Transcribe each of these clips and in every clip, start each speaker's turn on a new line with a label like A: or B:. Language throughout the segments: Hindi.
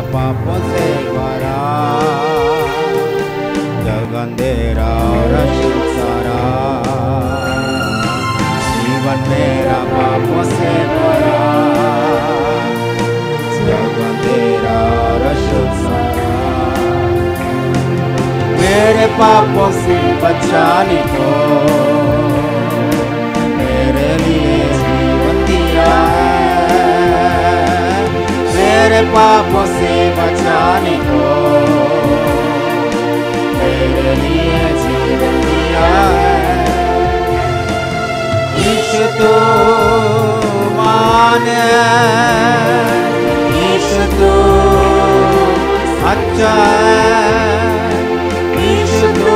A: पापों से भरा, जग अंधेरा और सारा, जीवन मेरा पापों से भरा, जग अंधेरा और सारा। मेरे पापों से बचाने को मेरे लिए जीवन दिया है, मेरे पापों से बचाने को मेरे लिए जीवन दिया है। यीशु तू महान है, यीशु तू अच्छा है, यीशु तू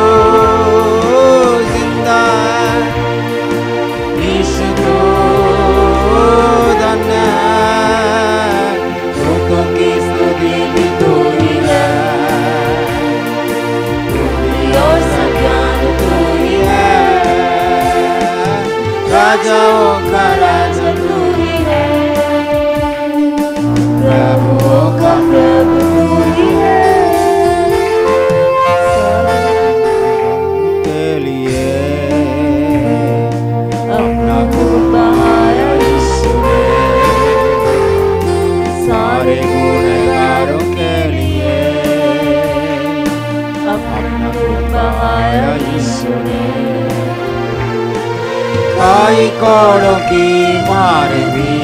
A: जिंदा है, यीशु तू धन्य है, दूतों की स्तुति भी तू ही है, स्तुति और संज्ञान तू ही है, राजाओं का राजा तू ही है, प्रभुओं का प्रभु तू ही है। के लिए अपना खून बहाया यीशु ने, सारे गुनहगारों के लिए अपना खून बहाया यीशु ने। कई कोड़ों की मार भी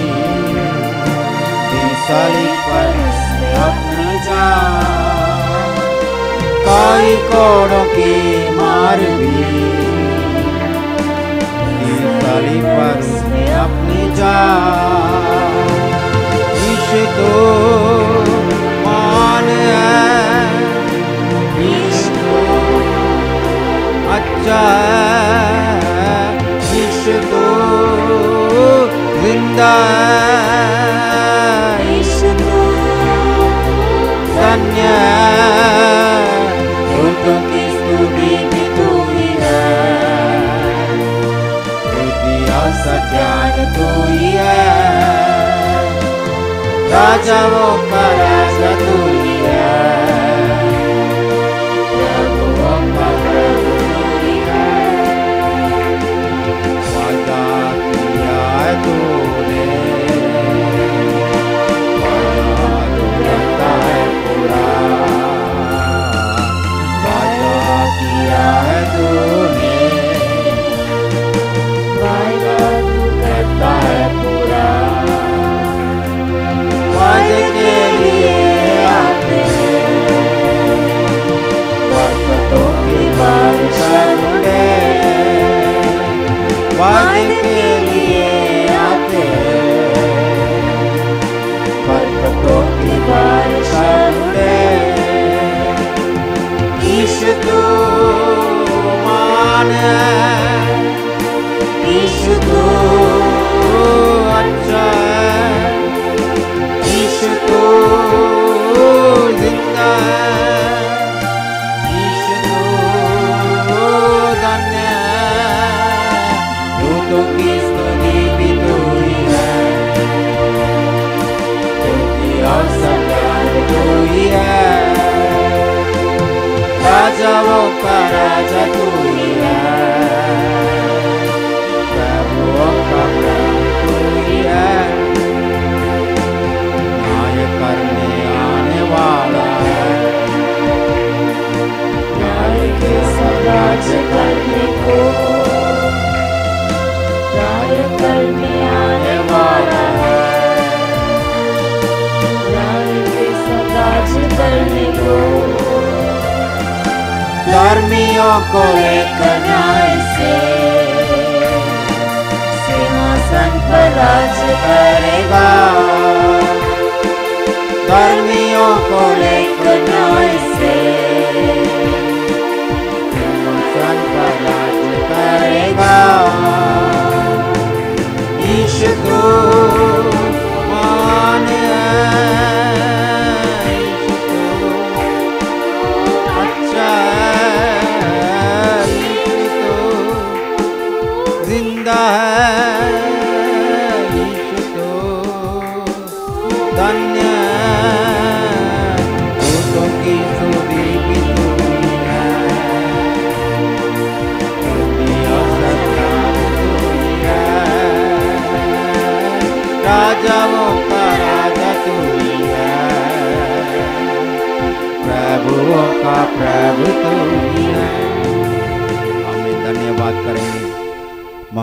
A: सलीब पर उसने अपनी जान, कई कोड़ों की मार भी सलीब पर उसने अपनी जान। यीशु तो महान है, यीशु तो अच्छा है, यीशु तो जिंदा है, यीशु तो धन्य है, दूतों की स्तुति भी तू ही है, स्तुति और सत्यान तू ही है, राजाओं का राजा तू ही है, प्रभुओं का प्रभु तू ही है। वादा किया है तूने, वादा तू करता है पूरा, वादा किया है तूने, वादा तू करता है पूरा। वादे के लिए आते बरकतों की बारिश ढूंढे, वादे के लिए आते बरकतों की बारिश ढूंढे। यीशु तू महान है, यीशु तू अच्छा है, यीशु तू जिंदा है, यीशु तू धन्य है, दूतों की स्तुति भी तू ही है, स्तुति और सम्मान तू ही है, राजाओं का राजा तू ही है, प्रभुओं का प्रभु तू ही है। करने आने वाला है, न्याय के साम्राज्य करने को, न्याय करने आने वाला है, न्याय के साम्राज्य करने को, धर्मियों को लेकर न्याय से सिंहासन पर राज करेगा, धर्मियों को लेकर न्याय से सिंहासन पर राज करेगा। यीशु तू महान है, यीशु तू अच्छा है, यीशु तू जिंदा है, यीशु तू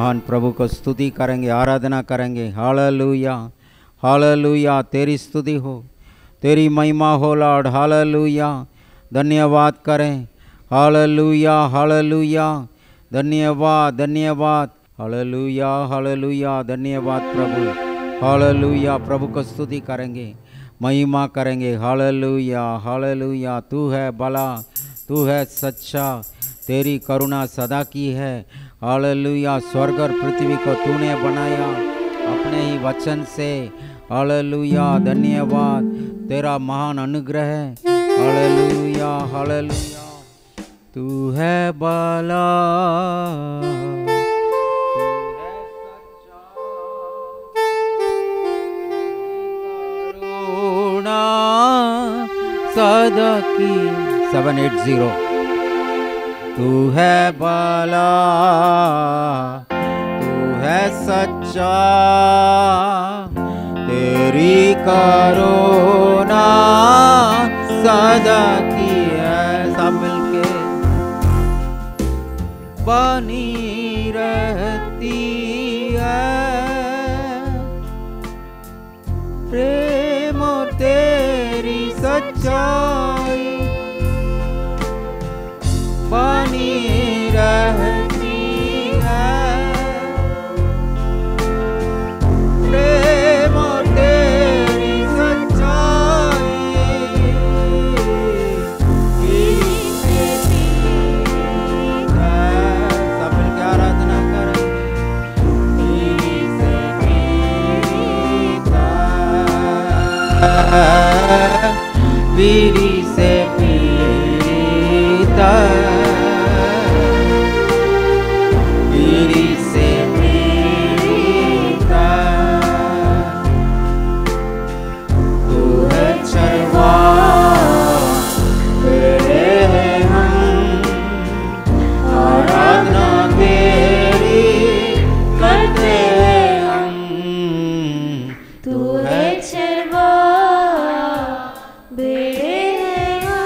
A: महान प्रभु को स्तुति करेंगे, आराधना करेंगे। हालेलुया, हालेलुया, तेरी स्तुति हो, तेरी महिमा हो लॉर्ड। हालेलुया, धन्यवाद करें। हालेलुया, हालेलुया, धन्यवाद, धन्यवाद। हालेलुया, हालेलुया, धन्यवाद प्रभु। हालेलुया, प्रभु को स्तुति करेंगे, महिमा करेंगे। हालेलुया, हालेलुया, तू है भला, तू है सच्चा, तेरी करुणा सदा की है। हालेलुया, स्वर्ग और पृथ्वी को तूने बनाया अपने ही वचन से। हालेलुया, धन्यवाद, तेरा महान अनुग्रह है। हालेलुया, हालेलुया, तू है भला, सदा की 780। तू है भला, तू है सच्चा, तेरी करुणा सदा की है। सब मिलके बनी रहती है, प्रेम और तेरी सच्चाई बनी रहती है, प्रेम और तेरी सच्चाई सब मिलकर आराधना करेंगे। पीढ़ी से पीढ़ी तक, पीढ़ी से पीढ़ी तक, तू है चरवाहा तेरे हैं हम, आराधना तेरी करते हैं हम। तू है
B: चरवाहा बेड़े हैं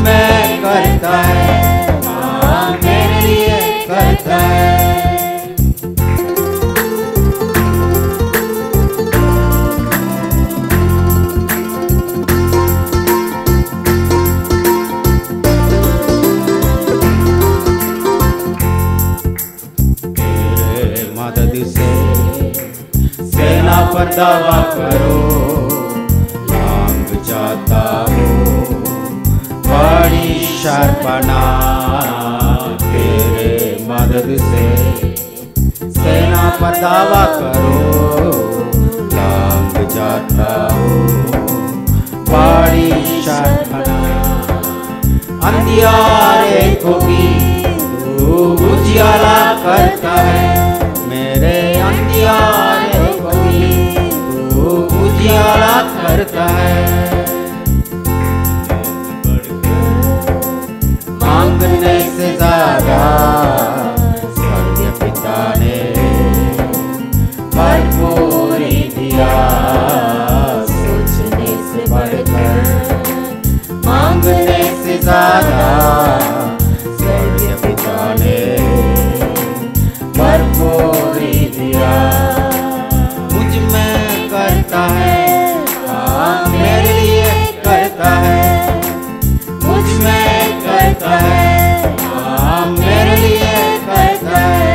A: में करता है, हाँ मेरे लिए करता है। तेरे मदद से सेना पर दावा करो, लांग जाता हूँ बड़ी शर्पना। तेरे मदद से सेना पर दावा करो, लांग जाता हूँ बड़ी शर्पना। अंधियारे को भी तू उजियाला करता है, मेरे अंधियारे को भी तू उजियाला करता है। मांगने से ज्यादा स्वर्गीय पिता ने भरपूरी दिया, सोचने से बढ़कर। मांगने से ज्यादा स्वर्गीय पिता ने भरपूरी दिया। मुझ में करता है, हाँ मेरे लिए करता है। मुझ में करता है, हाँ मेरे लिए करता है।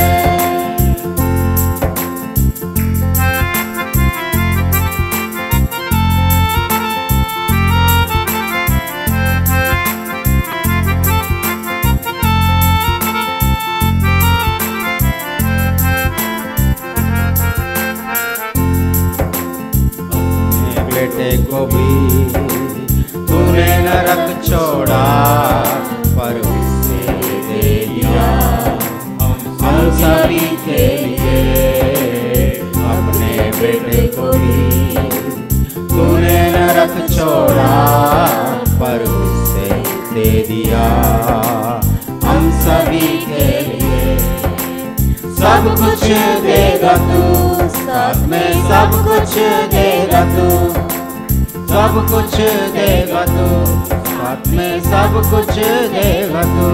A: बेटे को भी तूने नरक छोड़ा, पर उसे दे दिया हम सभी के लिए। अपने बेटे को भी तूने नरक छोड़ा, पर उसे दे दिया हम सभी के लिए। सब कुछ देगा तू, साथ में सब कुछ देगा तू। सब कुछ देगा तू, साथ में सब कुछ देगा तू।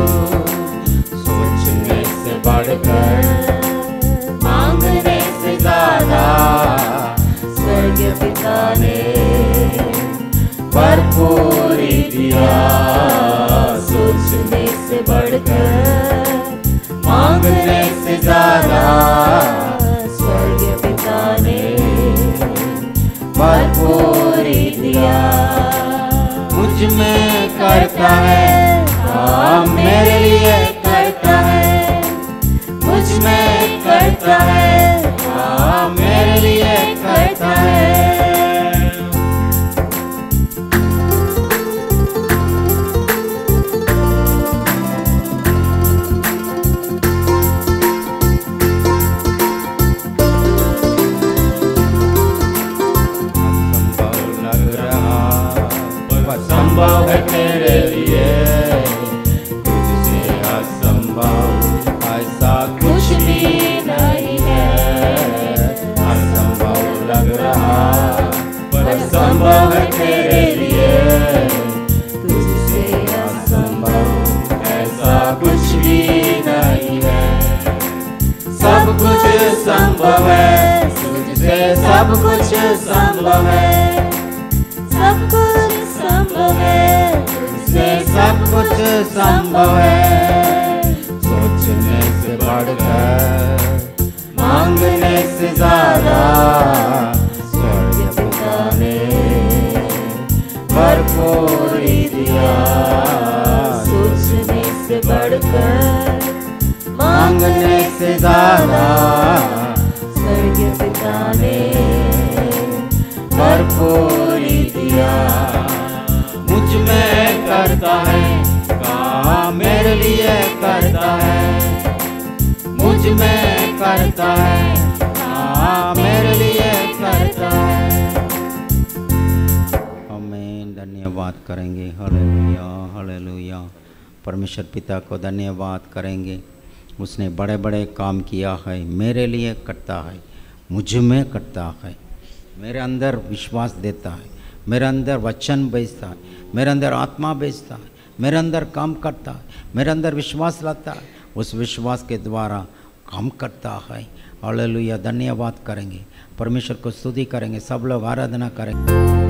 A: सोचने से बढ़कर, मांगने से ज्यादा स्वर्गीय पिता ने भरपूरी दिया। सोचने से बढ़कर, मांगने से ज्यादा स्वर्गीय पिता ने भरपूरी दिया। मुझ में करता है, हाँ मेरे लिए करता है। मुझ में करता है, हाँ मेरे लिए करता है। असंभव है तेरे लिए, तुझसे असंभव ऐसा कुछ भी नहीं है। असंभव लग रहा पर संभव है तेरे लिए, तुझसे असंभव ऐसा कुछ भी नहीं है। सब कुछ संभव है, तुझसे सब कुछ संभव है। सब कुछ संभव है, तुझसे सब कुछ संभव है। सोचने से बढ़कर, मांगने से ज्यादा स्वर्गीय पिता ने भरपूरी दिया। सोचने से बढ़कर, मांगने से ज्यादा स्वर्गीय पिता ने भरपूरी दिया। मुझ में करता है, कहाँ मेरे लिए करता है। मुझ में करता है, कहाँ मेरे लिए करता है। आमीन। धन्यवाद करेंगे। Hallelujah, hallelujah. परमेश्वर पिता को धन्यवाद करेंगे। उसने बड़े बड़े काम किया है, मेरे लिए करता है, मुझ में करता है। मेरे अंदर विश्वास देता है, मेरे अंदर वचन भेजता है, मेरे अंदर आत्मा भेजता है, मेरे अंदर काम करता है, मेरे अंदर विश्वास लाता है, उस विश्वास के द्वारा काम करता है। हालेलुया, धन्यवाद करेंगे, परमेश्वर को स्तुति करेंगे, सब लोग आराधना करेंगे।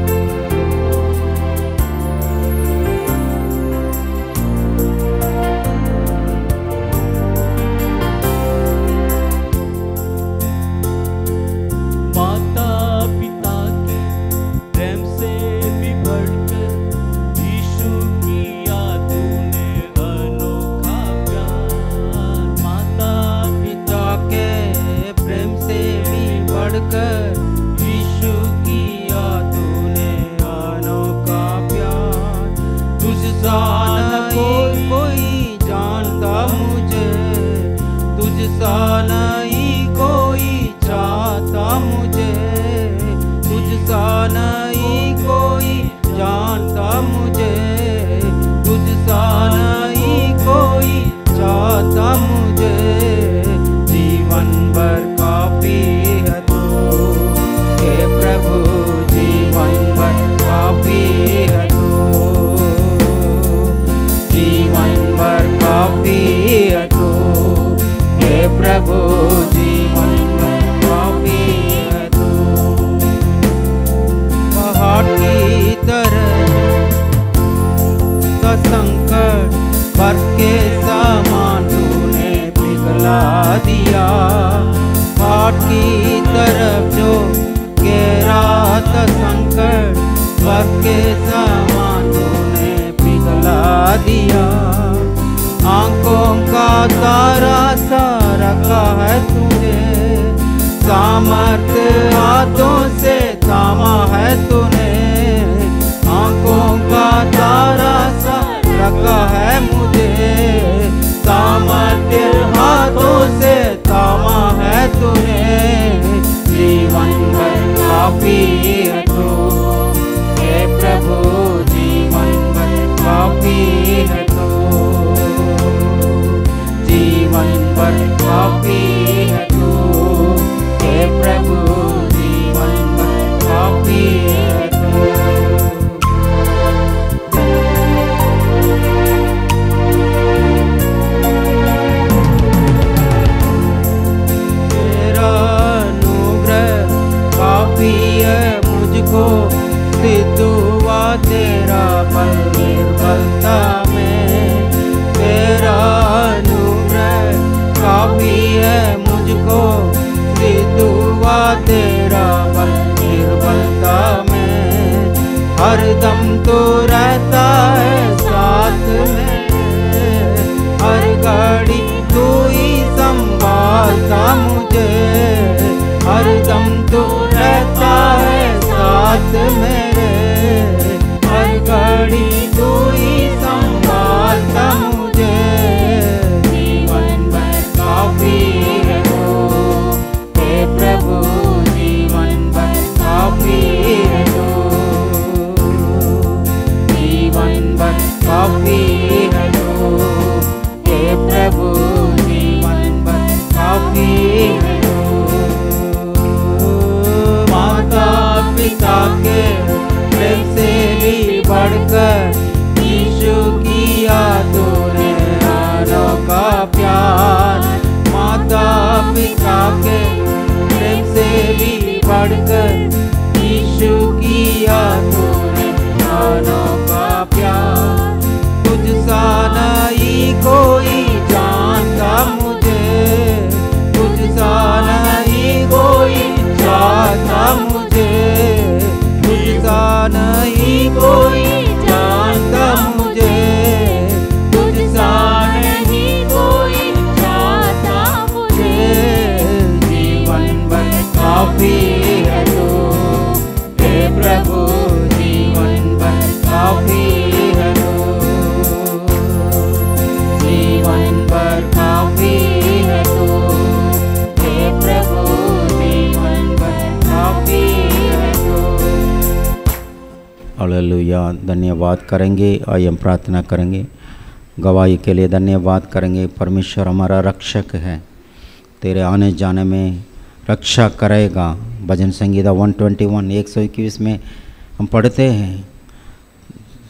A: हालेलुया, धन्यवाद करेंगे। आइए हम प्रार्थना करेंगे, गवाही के लिए धन्यवाद करेंगे। परमेश्वर हमारा रक्षक है, तेरे आने जाने में रक्षा करेगा। भजन संगीता 121 121 में हम पढ़ते हैं,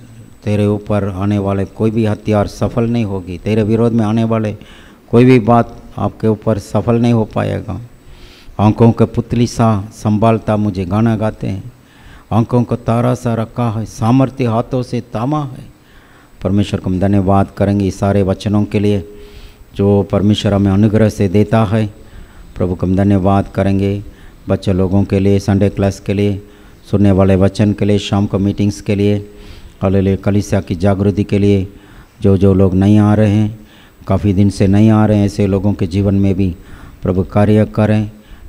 A: तेरे ऊपर आने वाले कोई भी हथियार सफल नहीं होगी। तेरे विरोध में आने वाले कोई भी बात आपके ऊपर सफल नहीं हो पाएगा। आंखों के पुतली सा संभालता मुझे गाना गाते हैं, आंखों को तारा सा रखा है, सामर्थ्य हाथों से थामा है। परमेश्वर को हम धन्यवाद करेंगे इस सारे वचनों के लिए जो परमेश्वर हमें अनुग्रह से देता है। प्रभु को हम धन्यवाद करेंगे बच्चे लोगों के लिए, संडे क्लास के लिए, सुनने वाले वचन के लिए, शाम को मीटिंग्स के लिए, हालेलुया, कलीसिया की जागृति के लिए। जो लोग नहीं आ रहे हैं, काफ़ी दिन से नहीं आ रहे हैं, ऐसे लोगों के जीवन में भी प्रभु कार्य करें।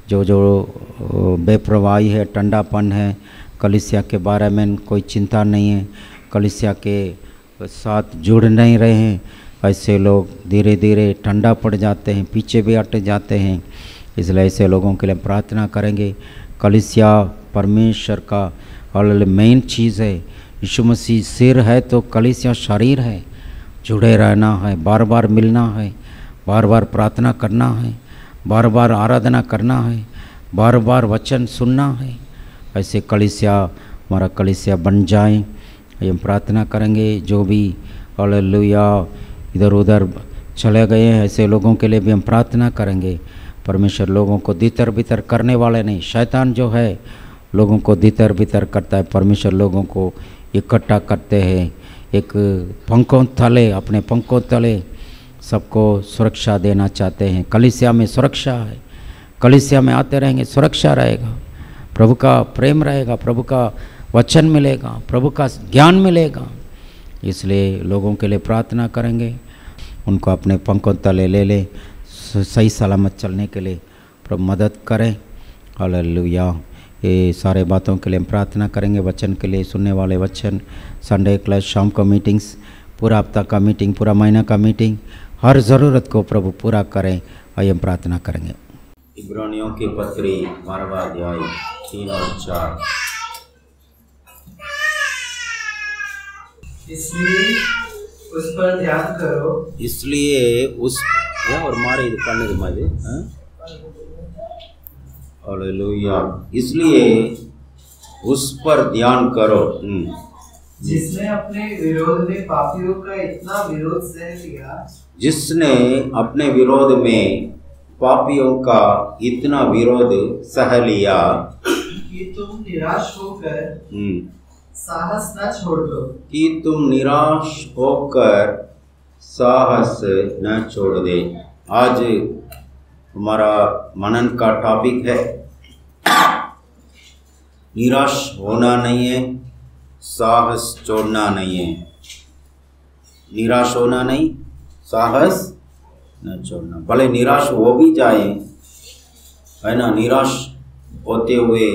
A: जो बेप्रवाही है, ठंडापन है, कलीसिया के बारे में कोई चिंता नहीं है, कलीसिया के साथ जुड़ नहीं रहे हैं, ऐसे लोग धीरे धीरे ठंडा पड़ जाते हैं, पीछे भी हट जाते हैं। इसलिए ऐसे लोगों के लिए प्रार्थना करेंगे। कलीसिया परमेश्वर का हालेलुया मेन चीज़ है। यीशु मसीह सिर है तो कलीसिया शरीर है। जुड़े रहना है, बार बार मिलना है, बार बार प्रार्थना करना है, बार बार आराधना करना है, बार बार वचन सुनना है। ऐसे कलीसिया हमारा कलीसिया बन जाए, हम प्रार्थना करेंगे। जो भी हालेलुया इधर उधर चले गए हैं, ऐसे लोगों के लिए भी हम प्रार्थना करेंगे। परमेश्वर लोगों को तितर बितर करने वाले नहीं, शैतान जो है लोगों को तितर बितर करता है। परमेश्वर लोगों को इकट्ठा करते हैं, एक पंखों तले, अपने पंखों तले सबको सुरक्षा देना चाहते हैं। कलीसिया में सुरक्षा है, कलीसिया में आते रहेंगे, सुरक्षा रहेगा, प्रभु का प्रेम रहेगा, प्रभु का वचन मिलेगा, प्रभु का ज्ञान मिलेगा। इसलिए लोगों के लिए प्रार्थना करेंगे, उनको अपने पंखों तले ले ले, सही सलामत चलने के लिए प्रभु मदद करें। हालेलुया। ये सारे बातों के लिए हम प्रार्थना करेंगे। वचन के लिए, सुनने वाले वचन, संडे क्लास, शाम को मीटिंग्स, पूरा हफ्ता का मीटिंग, पूरा महीना का मीटिंग, हर ज़रूरत को प्रभु पूरा करें। आइए हम प्रार्थना करेंगे। इब्रानियों की पत्री 12वां अध्याय 3 और 4।
B: इसलिए उस पर ध्यान करो,
A: इसलिए उस और मारे पढ़ने के मारे हालेलुया, इसलिए उस पर ध्यान करो
B: जिसने अपने विरोध में पापियों का इतना विरोध सह लिया,
A: जिसने अपने विरोध में पापियों का इतना विरोध सह लिया
B: कि तुम निराश होकर साहस न छोड़ दो,
A: कि तुम निराश होकर साहस न छोड़ दे। आज हमारा मनन का टॉपिक है, निराश होना नहीं है, साहस छोड़ना नहीं है। निराश होना नहीं, साहस न छोड़ना। भले निराश हो भी जाए, है ना, निराश होते हुए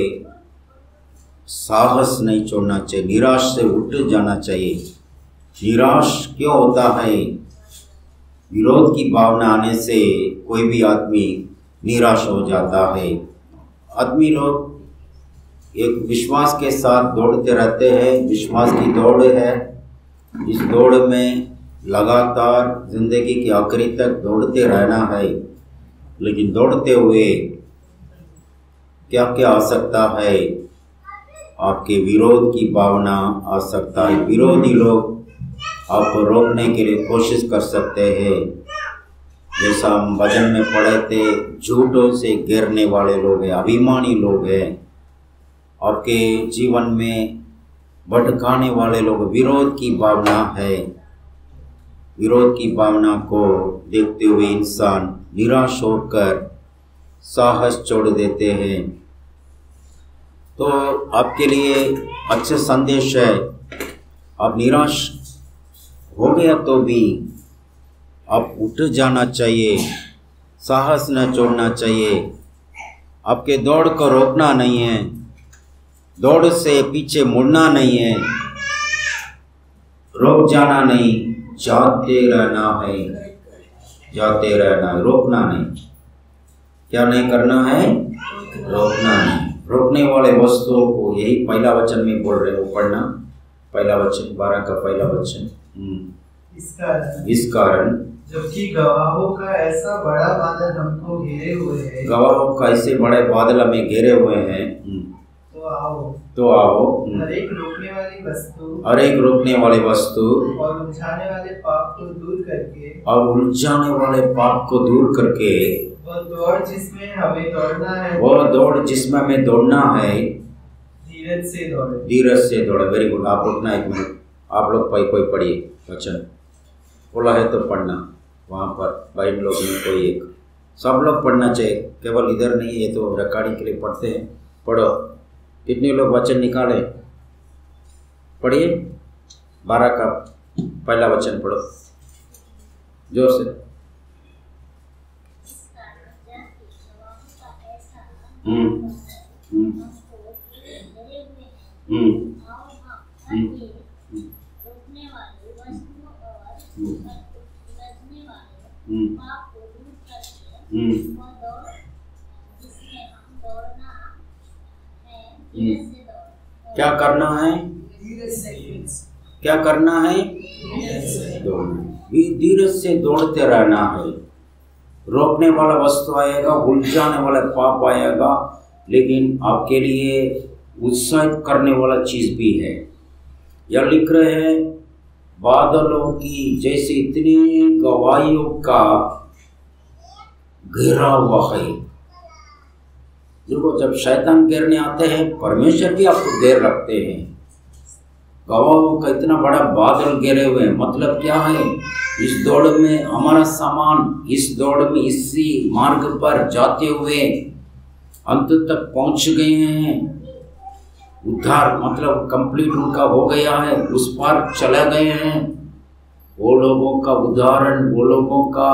A: साहस नहीं छोड़ना चाहिए, निराश से उठ जाना चाहिए। निराश क्यों होता है? विरोध की भावना आने से कोई भी आदमी निराश हो जाता है। आदमी लोग एक विश्वास के साथ दौड़ते रहते हैं, विश्वास की दौड़ है। इस दौड़ में लगातार जिंदगी के आखिरी तक दौड़ते रहना है। लेकिन दौड़ते हुए क्या क्या आ सकता है? आपके विरोध की भावना आ सकता है। विरोधी लोग आपको रोकने के लिए कोशिश कर सकते हैं। जैसा हम भजन में पढ़े थे, झूठों से गिरने वाले लोग हैं, अभिमानी लोग हैं, आपके जीवन में भटकाने वाले लोग। विरोध की भावना है। विरोध की भावना को देखते हुए इंसान निराश होकर साहस छोड़ देते हैं। तो आपके लिए अच्छा संदेश है, आप निराश हो गया तो भी आप उठ जाना चाहिए, साहस न छोड़ना चाहिए। आपके दौड़ को रोकना नहीं है, दौड़ से पीछे मुड़ना नहीं है, रुक जाना नहीं, जाते रहना है, जाते रहना है, रोकना नहीं। क्या नहीं करना है? रोकना नहीं। रोकने वाले वस्तुओं को, यही पहला वचन में बोल रहे हो, पढ़ना पहला वचन 12 का पहला वचन। इस कारण
B: जबकि गवाहों का ऐसा बड़ा बादल हमको घेरे हुए है,
A: गवाहों का ऐसे बड़े बादल हमें घेरे हुए हैं,
B: तो आओ
A: हर एक रोकने वाली वस्तु
B: और उलझाने वाले पाप को दूर
A: करके
B: वो दौड़ जिसमें हमें
A: दौड़ना है
B: धीरज से दौड़े।
A: Very good. आप रुकना एक मिनट, आप लोग कोई पढ़िए वचन बोला है तो पढ़ना, वहाँ पर भाई लोग में कोई एक, सब लोग पढ़ना चाहिए, केवल इधर नहीं, ये तो रिकॉर्डिंग के लिए पढ़ते हैं। पढ़ो, कितने लोग वचन निकाले, पढ़िए। 12 का पहला वचन पढ़ो जोर से। क्या करना है? धीरज से दौड़ते रहना है। रोकने वाला वस्तु आएगा, उलझाने वाला पाप आएगा, लेकिन आपके लिए उत्साहित करने वाला चीज भी है। यह लिख रहे हैं, बादलों की जैसे इतनी गवाहियों का घेरा हुआ है। देखो, जब शैतान घेरने आते हैं, परमेश्वर भी आपको घेर रखते हैं। गवाहों का इतना बड़ा बादल घेरे हुए हैं, मतलब क्या है? इस दौड़ में हमारा सामान, इस दौड़ में इसी मार्ग पर जाते हुए अंत तक पहुंच गए हैं। उद्धार मतलब कंप्लीट उनका हो गया है, उस पार चले गए हैं। वो लोगों का उदाहरण, वो लोगों का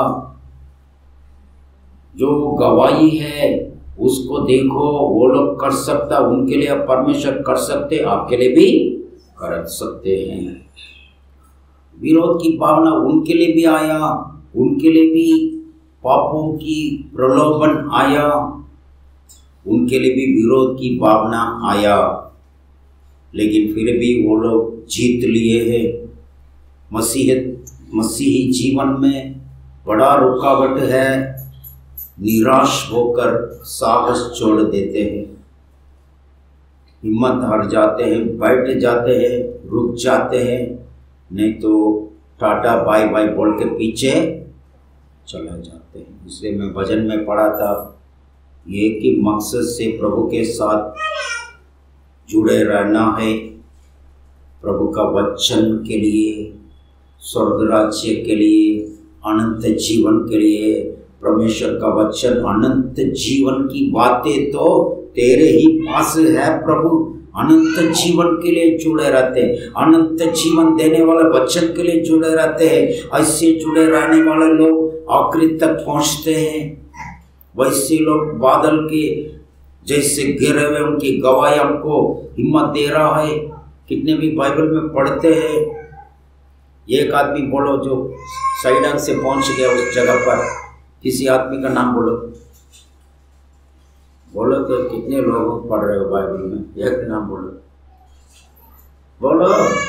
A: जो गवाही है उसको देखो। वो लोग कर सकता, उनके लिए परमेश्वर कर सकते, आपके लिए भी कर सकते हैं। विरोध की भावना उनके लिए भी आया, उनके लिए भी पापों की प्रलोभन आया, उनके लिए भी विरोध की भावना आया, लेकिन फिर भी वो लोग जीत लिए हैं। मसीही जीवन में बड़ा रुकावट है, निराश होकर साहस छोड़ देते हैं, हिम्मत हार जाते हैं, बैठ जाते हैं, रुक जाते हैं, नहीं तो टाटा बाय बाय बोल के पीछे चला जाते हैं। इसलिए मैं भजन में पढ़ा था, ये कि मकसद से प्रभु के साथ जुड़े रहना है, प्रभु का वचन के लिए, स्वर्ग राज्य के लिए, अनंत जीवन के लिए। परमेश्वर का वचन, अनंत जीवन की बातें तो तेरे ही पास है प्रभु। अनंत जीवन के लिए जुड़े रहते हैं, अनंत जीवन देने वाले वचन के लिए जुड़े रहते हैं। ऐसे जुड़े रहने वाले लोग आखिरी तक पहुंचते हैं। वैसे लोग बादल के जैसे घिरे हुए, उनकी गवाही हमको हिम्मत दे रहा है। कितने भी बाइबल में पढ़ते हैं, एक आदमी बोलो जो साइडन से पहुंच गया उस जगह पर, किसी आदमी का नाम बोलो तो कितने लोग पढ़ रहे हो बाइबल में, एक नाम बोलो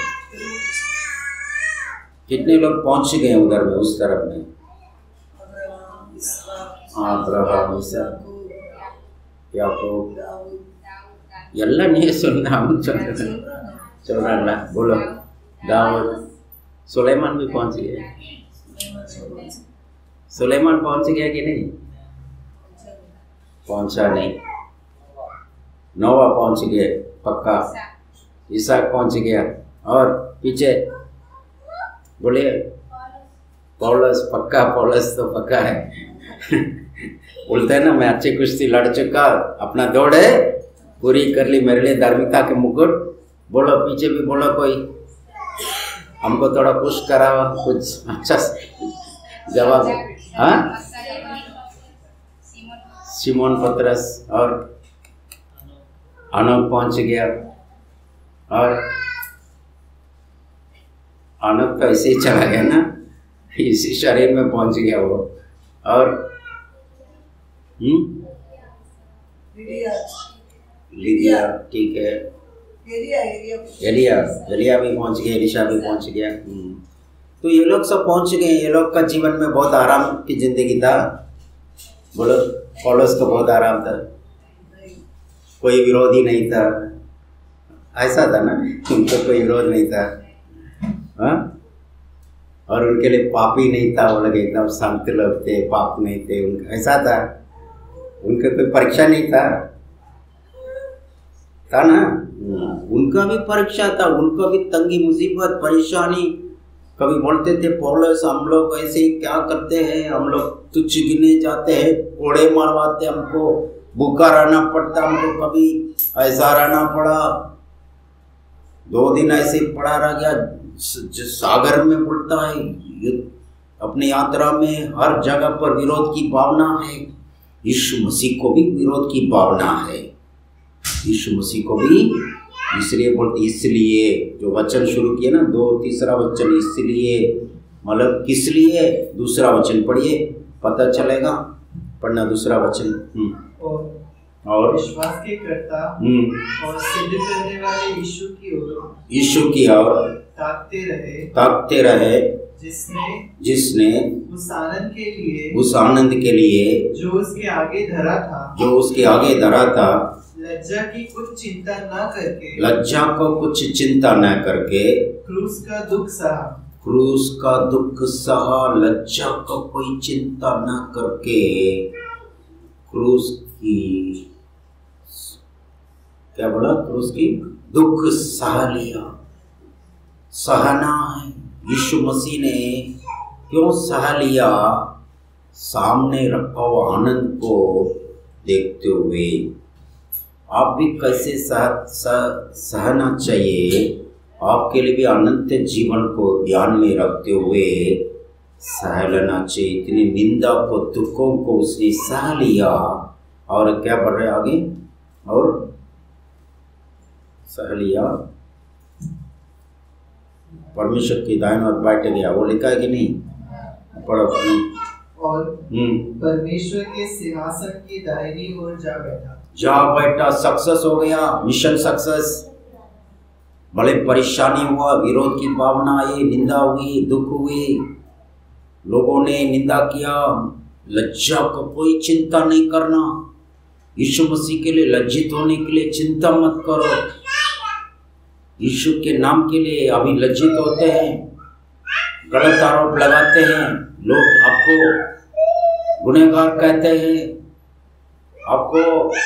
A: कितने लोग पहुंच गए उधर में, उस तरफ में? अब्राहम, याकूब, ಎಲ್ಲ नहीं सुनना, हम चल बोलो। दाऊद, सुलेमान भी पहुंच गए। सुलेमान पहुंच गया कि नहीं? पहुंचा नहीं। नोवा पहुंच गए पक्का, इसहाक पहुंच गया, और पीछे बोलिए पौलुस, पक्का, पौलुस तो पक्का है। बोलते हैं ना, मैं अच्छी कुश्ती लड़ चुका, अपना दौड़ है पूरी कर ली, मेरे लिए धार्मिकता के मुकुट। बोलो पीछे भी बोलो, कोई हमको थोड़ा पुश करा, कुछ अच्छा जवाब। हाँ, सिमोन पतरस और अनोक पहुंच गया, और अनोक तो ऐसे ही चला गया ना, इसी शरीर में पहुंच गया वो। और लिदिया, ठीक है, एलिया भी पहुंच गया, एलिशा भी पहुंच गया। तो ये लोग सब पहुंच गए। ये लोग का जीवन में बहुत आराम की जिंदगी था। बोलो, पौलुस को बहुत आराम था।
C: कोई विरोध ही नहीं था, ऐसा था ना, उनको कोई विरोध नहीं था। हाँ, और उनके लिए पाप ही नहीं था, वो लोग एकदम शांत लोग थे, पाप नहीं थे उनका, ऐसा था। उनका कोई परीक्षा नहीं था ना, उनका भी परीक्षा था, उनका भी तंगी मुसीबत परेशानी। कभी बोलते थे पौलुस हम लोग ऐसे क्या करते हैं, हम लोग तुच्छ गिने जाते हैं, कोड़े मारवाते, हमको भूखा रहना पड़ता, हमको कभी ऐसा रहना पड़ा, 2 दिन ऐसे पड़ा रह गया। सागर में बोलता है अपनी यात्रा में हर जगह पर विरोध की भावना है। यीशु मसीह को भी विरोध की भावना है, यीशु मसीह को भी, इसलिए बोलते, इसलिए जो वचन शुरू किए ना, 2 तीसरा वचन, इसलिए मतलब किस लिए, दूसरा वचन पढ़िए पता चलेगा, पढ़ना दूसरा वचन। और
B: विश्वास के कर्ता और सिद्ध करने वाले यीशु की ओर ताकते रहे, जिसने उस आनंद के लिए जो उसके आगे धरा था लज्जा को कुछ चिंता न करके क्रूस का दुख सहा, लज्जा को कोई चिंता न करके क्रूस की, क्या बोला, क्रूस की दुख सह लिया। सहना है, यीशु मसीह ने क्यों सह लिया, सामने रखा हुआ आनंद को देखते हुए। आप भी कैसे सहना चाहिए, आपके लिए भी अनंत जीवन को ध्यान में रखते हुए सह लेना चाहिए। इतनी निंदा को, दुखों को उसने सह लिया, और क्या बढ़ रहे आगे, और सह लिया, परमेश्वर की दाहिनी ओर बैठ गया, वो लिखा है कि नहीं, पढ़ो। और परमेश्वर के सिंहासन की दाहिनी ओर जा बैठा,
C: सक्सेस हो गया, मिशन सक्सेस। बड़े परेशानी हुआ, विरोध की भावना आई, निंदा हुई, दुख हुई, लोगों ने निंदा किया, लज्जा को कोई चिंता नहीं करना। यीशु मसीह के लिए लज्जित होने के लिए चिंता मत करो। यीशु के नाम के लिए अभी लज्जित होते हैं, गलत आरोप लगाते हैं, लोग आपको गुनहगार कहते हैं, आपको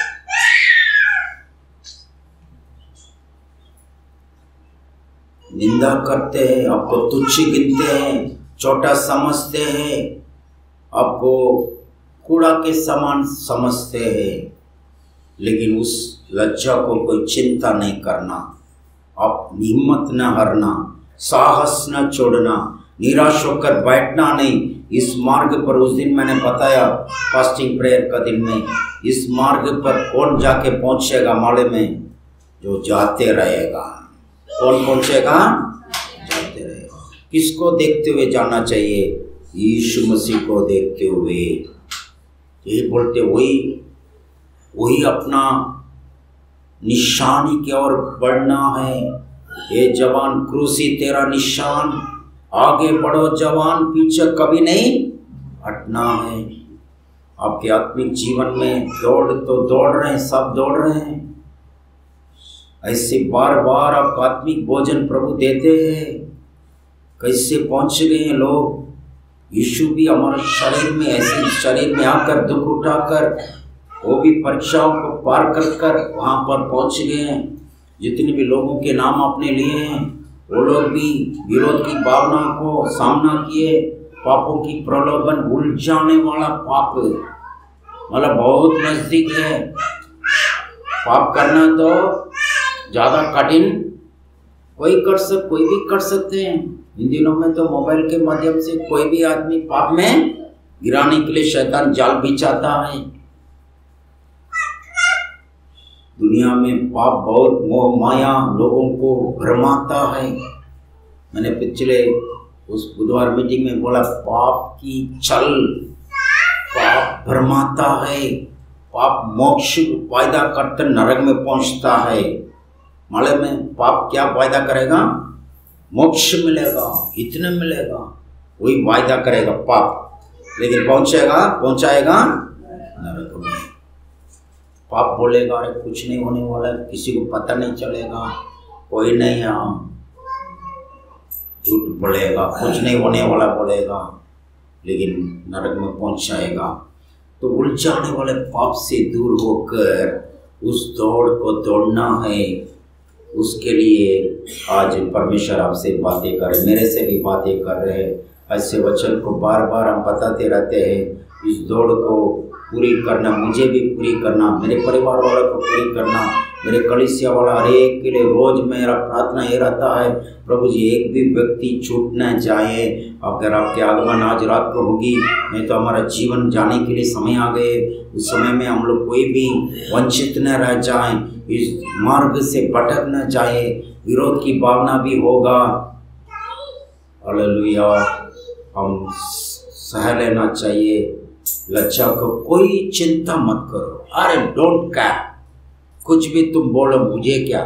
C: निंदा करते हैं, आपको तुच्छ गिनते हैं, छोटा समझते हैं, आपको कूड़ा के समान समझते हैं। लेकिन उस लज्जा को कोई चिंता नहीं करना, आप हिम्मत न हारना, साहस न छोड़ना, निराश होकर बैठना नहीं। इस मार्ग पर, उस दिन मैंने बताया फास्टिंग प्रेयर का दिन में, इस मार्ग पर कौन जाके पहुंचेगा मालूम है, जो जाते रहेगा। कौन पहुंचेगा? जाते रहेगा। किसको देखते हुए जाना चाहिए? यीशु मसीह को देखते हुए। यही बोलते, वही अपना निशानी की ओर बढ़ना है। ये जवान, क्रूसी तेरा निशान, आगे बढ़ो जवान, पीछे कभी नहीं हटना है। आपके आत्मिक जीवन में दौड़ तो दौड़ रहे हैं, सब दौड़ रहे हैं। ऐसे बार बार आप आत्मिक भोजन प्रभु देते हैं। कैसे पहुंच गए हैं लोग। यीशु भी हमारे शरीर में, ऐसे शरीर में आकर दुख उठाकर, वो भी परीक्षाओं को पार कर कर वहाँ पर पहुँच गए हैं। जितने भी लोगों के नाम आपने लिए हैं, वो लोग भी विरोध की भावना को सामना किए। पापों की प्रलोभन, भूल जाने वाला पाप मतलब बहुत नजदीक है। पाप करना तो ज़्यादा कठिन कोई भी कर सकते हैं। इन दिनों में तो मोबाइल के माध्यम से कोई भी आदमी पाप में गिराने के लिए शैतान जाल बिछाता है। दुनिया में पाप बहुत मोह माया लोगों को भरमाता है। मैंने पिछले उस बुधवार मीटिंग में बोला, पाप की छल पाप भरमाता है। पाप मोक्ष वायदा करते नरक में पहुंचता है। मालूम है पाप क्या वायदा करेगा? मोक्ष मिलेगा, इतने मिलेगा, वही वायदा करेगा पाप, लेकिन पहुंचाएगा नरक में।
B: पाप बोलेगा अरे कुछ नहीं होने वाला है, किसी को पता नहीं चलेगा, कोई नहीं, हाँ झूठ बोलेगा, कुछ नहीं होने वाला बोलेगा, लेकिन नरक में पहुंच जाएगा। तो उलझाने वाले पाप से दूर होकर उस दौड़ को दौड़ना है। उसके लिए आज परमेश्वर आपसे बातें करे, मेरे से भी बातें कर रहे हैं। ऐसे वचन को बार बार हम बताते रहते हैं। इस दौड़ को पूरी करना, मुझे भी पूरी करना, मेरे परिवार वालों को पूरी करना, मेरे कलीसिया वाला हर एक के लिए रोज मेरा प्रार्थना ये रहता है, प्रभु जी एक भी व्यक्ति छूट न जाए। अगर आपके आगमन आज रात को होगी, नहीं तो हमारा जीवन जाने के लिए समय आ गए। उस समय में हम लोग कोई भी वंचित न रह जाए, इस मार्ग से भटक न जाए, विरोध की भावना भी होगा। हालेलुया। हम सह लेना चाहिए, लज्जा को कोई चिंता मत करो। अरे डोंट केयर, कुछ भी तुम बोलो मुझे क्या।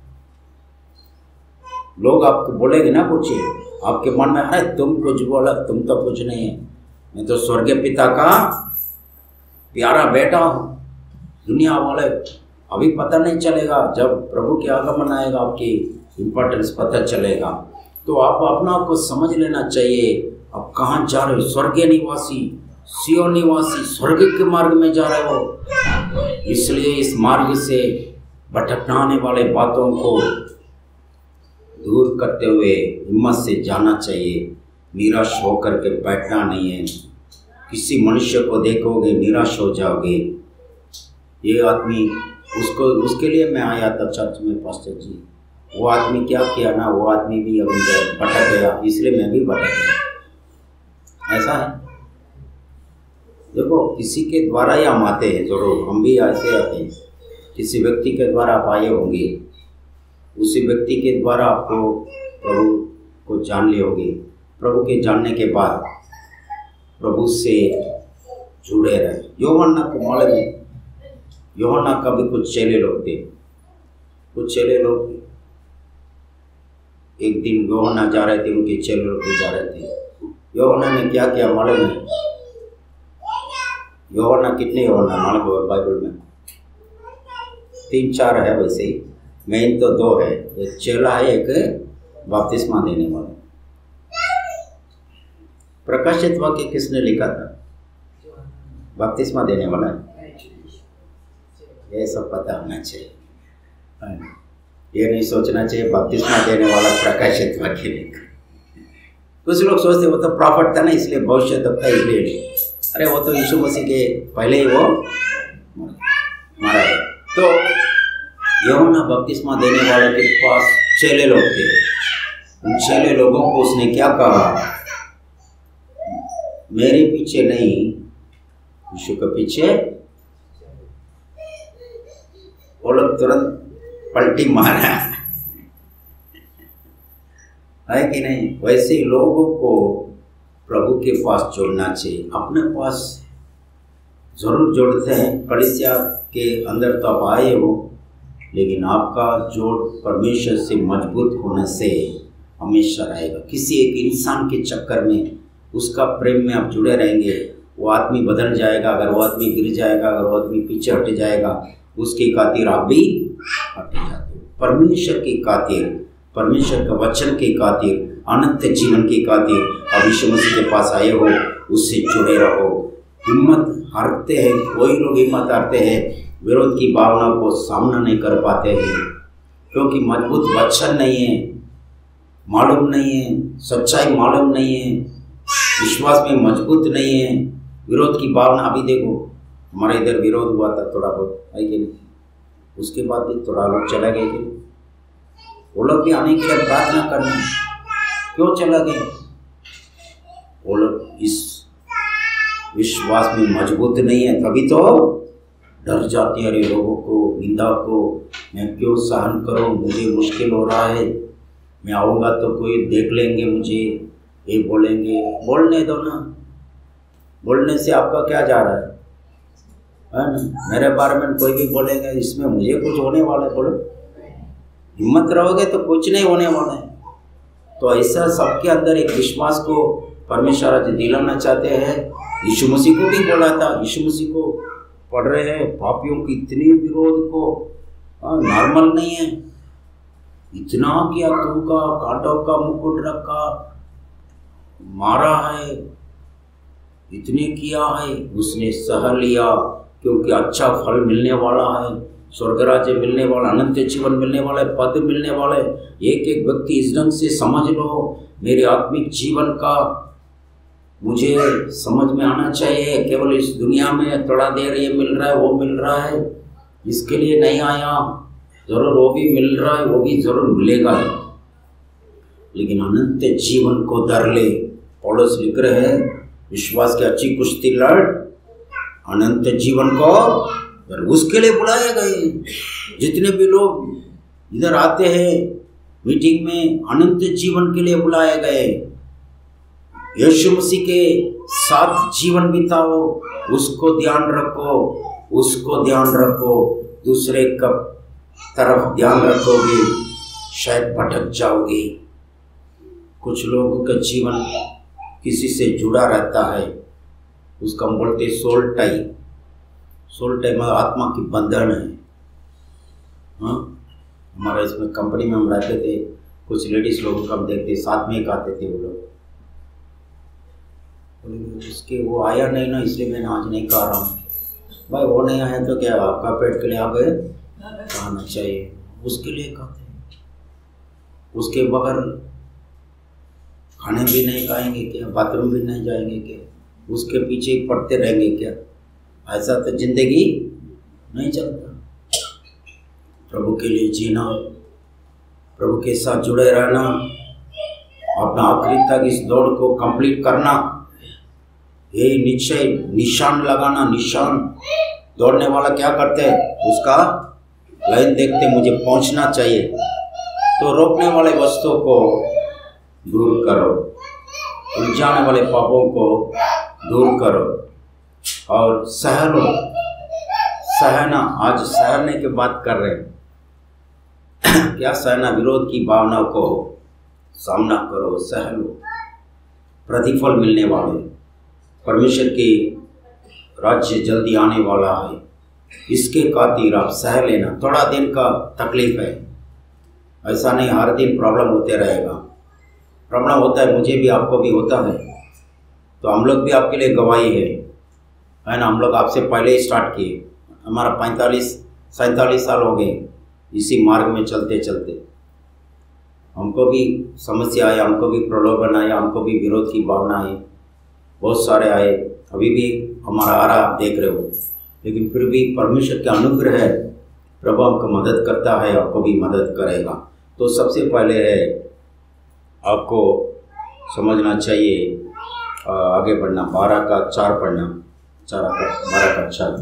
B: लोग आपको बोलेंगे ना कुछ, आपके मन में अरे तुम कुछ बोला, तुम तो कुछ नहीं है, मैं तो स्वर्गीय पिता का प्यारा बेटा हूँ। दुनिया वाले अभी पता नहीं चलेगा, जब प्रभु के आगमन आएगा आपकी इम्पोर्टेंस पता चलेगा। तो आप अपना को समझ लेना चाहिए, आप कहाँ जा रहे हो। स्वर्गीय निवासी, सियोन निवासी, स्वर्ग के मार्ग में जा रहे हो। इसलिए इस मार्ग से भटकाने वाले बातों को दूर करते हुए हिम्मत से जाना चाहिए। निराश होकर के बैठना नहीं है। किसी मनुष्य को देखोगे निराश हो जाओगे। ये आदमी, उसके लिए मैं आया था चर्च में पास्टर जी, वो आदमी क्या किया ना, वो आदमी भी अभी भटक गया, इसलिए मैं भी भटक गया। ऐसा है। देखो, किसी के द्वारा ही हम आते हैं, जरूर हम भी ऐसे आते हैं। किसी व्यक्ति के द्वारा आप आए होंगे, उसी व्यक्ति के द्वारा आपको प्रभु को जान लिए होंगे। प्रभु के जानने के बाद प्रभु से जुड़े रहे। यूहन्ना को मालूम है, यूहन्ना का भी कुछ चेले लोग थे। कुछ चेले लोग एक दिन यूहन्ना जा रहे थे, उनके चेले लोग भी जा रहे थे। यूहन्ना ने क्या किया मालूम है? यूहन्ना कितने यूहन्ना मालूम है बाइबल में? 3-4 है, वैसे ही मेन तो 2 है। एक चेला है, एक बपतिस्मा देने वाला। प्रकाशित वाक्य किसने लिखा था? बपतिस्मा देने वाला। ये सब पता होना चाहिए। ये नहीं सोचना चाहिए बपतिस्मा देने वाला प्रकाशित वाक्य लिखा। कुछ लोग सोचते वो तो प्रॉफिट था ना, इसलिए भविष्य तब था, इसलिए अरे वो तो यीशु मसीह के पहले ही वो मारा है। तो यूहन्ना बपतिस्मा देने वाले के पास चेले लोग थे। उन चेले लोगों को उसने क्या कहा? मेरे पीछे नहीं, यीशु के पीछे। वो लोग तुरंत पलटी मारा है कि नहीं? वैसे ही लोगों को प्रभु के पास जोड़ना चाहिए। अपने पास जरूर जोड़ते हैं, कलीसिया के अंदर तो आप आए हो, लेकिन आपका जोड़ परमेश्वर से मजबूत होने से हमेशा रहेगा। किसी एक इंसान के चक्कर में, उसका प्रेम में आप जुड़े रहेंगे, वो आदमी बदल जाएगा। अगर वो आदमी गिर जाएगा, अगर वो आदमी पीछे हट जाएगा, उसकी खातिर आप भी हट जाते हो। परमेश्वर की खातिर, परमेश्वर का वचन की खातिर, अनंत जीवन की खातिर आप यीशु मसीह के पास आए हो, उससे जुड़े रहो। हिम्मत हारते हैं, कोई लोग हिम्मत हारते हैं, विरोध की भावना को सामना नहीं कर पाते हैं, क्योंकि मजबूत वचन नहीं है, मालूम नहीं है, सच्चाई मालूम नहीं है, विश्वास में मजबूत नहीं है। विरोध की भावना, अभी देखो हमारे इधर विरोध हुआ था थोड़ा बहुत, है कि नहीं? उसके बाद भी थोड़ा लोग चला गए कि वो लोग भी आने के लिए प्रार्थना करना, क्यों चला गए? वो लोग इस विश्वास में मजबूत नहीं है, तभी तो डर जाते हैं। अरे लोगों को, निंदा को मैं क्यों सहन करूं, मुझे मुश्किल हो रहा है, मैं आऊँगा तो कोई देख लेंगे मुझे, ये बोलेंगे। बोलने दो ना, बोलने से आपका क्या जा रहा है ना? मेरे बारे में कोई भी बोलेगा, इसमें मुझे कुछ होने वाला है? बोलो, हिम्मत रहोगे तो कुछ नहीं होने वाला है। तो ऐसा सबके अंदर एक विश्वास को परमेश्वर आज दिलाना चाहते हैं। यीशु मसीह को भी बोला था, यीशु मसीह को
C: पढ़ रहे हैं, पापियों की इतनी विरोध को नॉर्मल नहीं है। इतना किया, तूका कांटों का मुकुट रखा, मारा है, इतने किया है, उसने सह लिया, क्योंकि अच्छा फल मिलने वाला है, स्वर्ग राज्य मिलने वाला, अनंत जीवन मिलने वाला है, पद मिलने वाला है। एक एक व्यक्ति इस ढंग से समझ लो, मेरे आत्मिक जीवन का मुझे समझ में आना चाहिए। केवल इस दुनिया में थोड़ा देर ये मिल रहा है, वो मिल रहा है, इसके लिए नहीं आया। जरूर वो भी मिल रहा है, वो भी जरूर मिलेगा, लेकिन अनंत जीवन को दर ले। पौलुस लिख रहे हैं, विश्वास की अच्छी कुश्ती लड़, अनंत जीवन को दर। उसके लिए बुलाए गए। जितने भी लोग इधर आते हैं मीटिंग में, अनंत जीवन के लिए बुलाए गए। यीशु मसीह के साथ जीवन बिताओ, उसको ध्यान रखो, उसको ध्यान रखो। दूसरे का तरफ ध्यान रखोगे, शायद भटक जाओगे। कुछ लोगों का जीवन किसी से जुड़ा रहता है, उसका हम बोलते सोल टाई। सोल टाई में आत्मा की बंधन है। हाँ, हमारा इसमें कंपनी में हम रहते थे, कुछ लेडीज़ लोगों को हम देखते, साथ में एक आते थे वो लोग। उसके वो आया नहीं ना, इसलिए मैंने आज नहीं खा रहा हूँ। भाई वो नहीं आया तो क्या, आपका पेट के लिए आप खाना चाहिए, उसके लिए खाते हैं। उसके बगैर खाने भी नहीं खाएंगे क्या, बाथरूम भी नहीं जाएंगे क्या, उसके पीछे पड़ते रहेंगे क्या? ऐसा तो जिंदगी नहीं चलता। प्रभु के लिए जीना, प्रभु के साथ जुड़े रहना, अपना आखिरी तक इस दौड़ को कंप्लीट करना, यही निश्चय निशान लगाना। निशान दौड़ने वाला क्या करते हैं, उसका लाइन देखते मुझे पहुंचना चाहिए, तो रोकने वाले वस्तुओं को दूर करो, उलझाने वाले पापों को दूर करो और सह लो। सहना, आज सहने की बात कर रहे हैं। क्या सहना? विरोध की भावना को सामना करो, सह लो। प्रतिफल मिलने वाले, परमेश्वर के राज्य जल्दी आने वाला है, इसके खातिर आप सह लेना। थोड़ा दिन का तकलीफ है, ऐसा नहीं हर दिन प्रॉब्लम होते रहेगा। प्रॉब्लम होता है, मुझे भी, आपको भी होता है, तो हम लोग भी आपके लिए गवाही है ना। हम लोग आपसे पहले ही स्टार्ट किए, हमारा 45-47 साल हो गए इसी मार्ग में चलते चलते। हमको भी समस्या आया, हमको भी प्रलोभन आया, हमको भी विरोध की भावना आई, बहुत सारे आए, अभी भी हमारा आ रहा, आप देख रहे हो। लेकिन फिर भी परमेश्वर का अनुग्रह है, प्रभु हमको मदद करता है, आपको भी मदद करेगा। तो सबसे पहले है आपको समझना चाहिए, आगे बढ़ना। 12:4 पढ़ना, 12:4।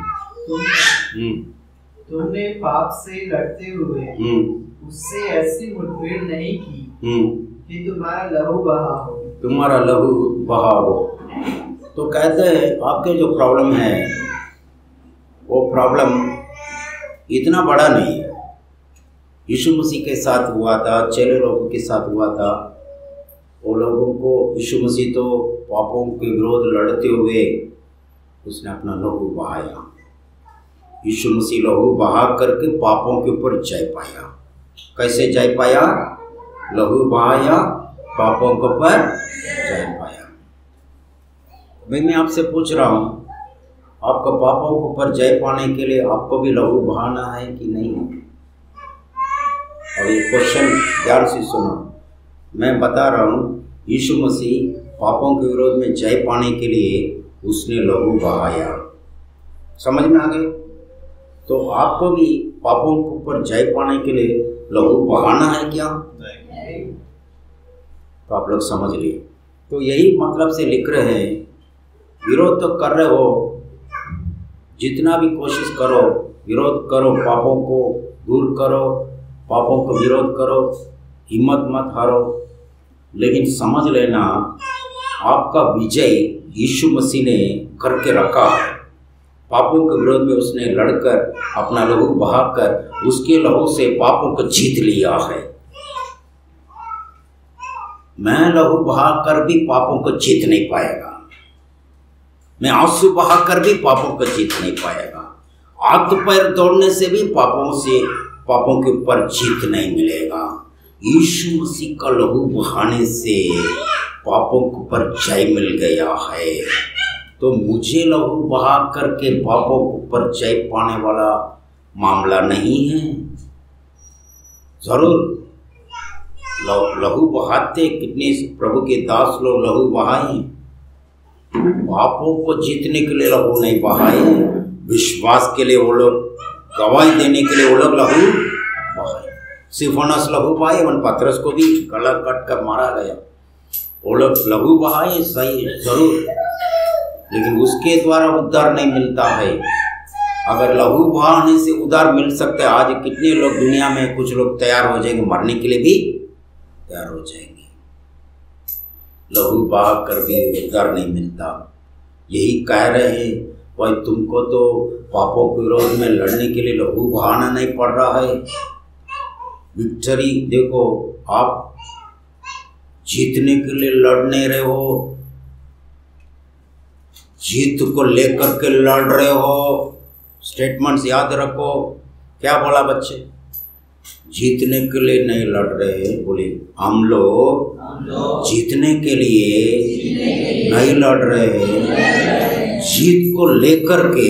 D: तुमने पाप से लड़ते हुए उससे ऐसी मुठभेड़ नहीं की कि तुम्हारा लहू बहा हो।
C: तुम्हारा लहू बहा हो। तो कहते हैं आपके जो प्रॉब्लम है वो प्रॉब्लम इतना बड़ा नहीं है। यीशु मसीह के साथ हुआ था, चेले लोगों के साथ हुआ था। वो लोगों को यीशु मसीह तो पापों के विरोध लड़ते हुए उसने अपना लहू बहाया। यीशु मसीह लहू बहा करके पापों के ऊपर जय पाया। कैसे जय पाया? लहू बहाया, पापों के ऊपर जय पाया। भाई मैं आपसे पूछ रहा हूँ, आपको पापों के ऊपर जय पाने के लिए आपको भी लहू बहाना है कि नहीं? और ये क्वेश्चन ध्यान से सुनो, मैं बता रहा हूँ, यीशु मसीह पापों के विरोध में जय पाने के लिए उसने लहू बहाया। समझ में आ गए? तो आपको भी पापों के ऊपर जय पाने के लिए लहू बहाना है क्या? तो आप लोग समझ लिए। तो यही मतलब से लिख रहे हैं, विरोध तो कर रहे हो, जितना भी कोशिश करो, विरोध करो, पापों को दूर करो, पापों को विरोध करो, हिम्मत मत हारो। लेकिन समझ लेना, आपका विजय यीशु मसीह ने करके रखा है। पापों के विरोध में उसने लड़कर अपना लहू बहाकर उसके लहू से पापों को जीत लिया है। मैं लहू बहाकर भी पापों को जीत नहीं पाएगा। मैं आंसू बहाकर भी पापों को जीत नहीं पाएगा। हाथ पैर तोड़ने से भी पापों के ऊपर जीत नहीं मिलेगा। यीशु मसीह का लहू बहाने से पापों के ऊपर जय मिल गया है। तो मुझे लहू बहा करके पापों के ऊपर जय पाने वाला मामला नहीं है। जरूर लहू बहाते, कितने प्रभु के दास लोग लहू बहाए, पापों को जीतने के लिए लहू नहीं बहाए, विश्वास के लिए वो लोग गवाही देने के लिए वो लोग लहू बहाए। सिफोनस लहू बहाए, मन पतरस को भी गला कट कर मारा गया। वो लोग लहू बहाए सही जरूर, लेकिन उसके द्वारा उद्धार नहीं मिलता है। अगर लहू बहाने से उद्धार मिल सकता है, आज कितने लोग दुनिया में, कुछ लोग तैयार हो जाएंगे, मरने के लिए भी तैयार हो जाएंगे। लहू बहा कर भी उद्धार नहीं मिलता। यही कह रहे हैं भाई, तुमको तो पापों के विरोध में लड़ने के लिए लहू बहाना नहीं पड़ रहा है। विक्ट्री देखो, आप जीतने के लिए लड़ नहीं रहे हो, जीत को लेकर के लड़ रहे हो। स्टेटमेंट्स याद रखो। क्या बोला बच्चे? जीतने के लिए नहीं लड़ रहे, बोले हम लोग जीतने के लिए नहीं लड़ रहे, जीत को लेकर के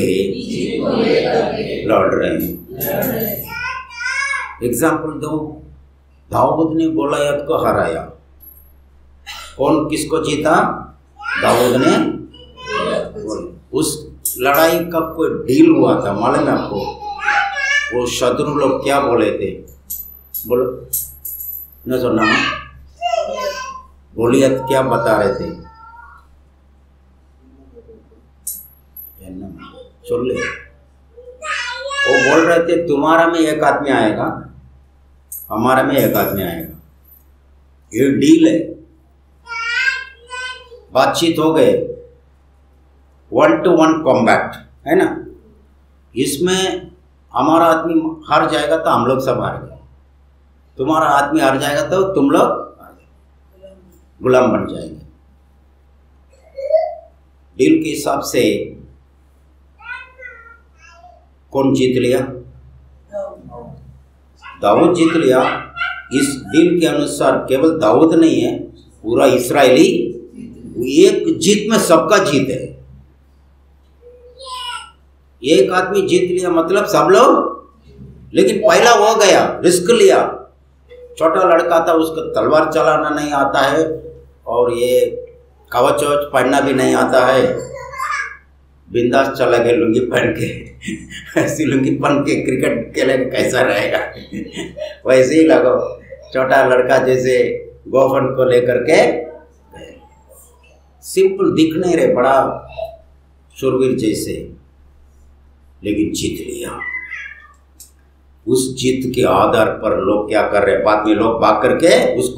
C: लड़ रहे हैं। एग्जाम्पल दो, दाऊद ने गोलियत को हराया। कौन किसको जीता? दाऊद ने। उस लड़ाई का कोई डील हुआ था, मालूम है आपको? वो शत्रु लोग क्या बोले थे? बोलो न सुना? गोलियत क्या बता रहे थे? सुन ले, वो बोल रहे थे तुम्हारा में एक आदमी आएगा, हमारा में एक आदमी आएगा। ये डील है। बातचीत हो गए, 1-to-1 कॉम्बैट है ना। इसमें हमारा आदमी हार जाएगा तो हम लोग सब हार गए, तुम्हारा आदमी हार जाएगा तो तुम लोग गुलाम बन जाएंगे। डील के हिसाब से कौन जीत लिया? दाऊद जीत लिया। इस डील के अनुसार केवल दाऊद नहीं है, पूरा इस्राएली, एक जीत में सबका जीत है। एक आदमी जीत लिया मतलब सब लोग। लेकिन पहला वो गया, रिस्क लिया। छोटा लड़का था, उसको तलवार चलाना नहीं आता है और ये कवच वच पहनना भी नहीं आता है। बिंदास चला गया लुंगी पहन के। ऐसी लुंगी पहन के क्रिकेट खेले कैसा रहेगा? वैसे ही लगो, छोटा लड़का जैसे गोफन को लेकर के सिंपल दिख नहीं रहे, बड़ा शूरवीर जैसे, लेकिन जीत लिया। उस जीत के आधार पर लोग क्या कर रहे? बाद में लोग भाग करके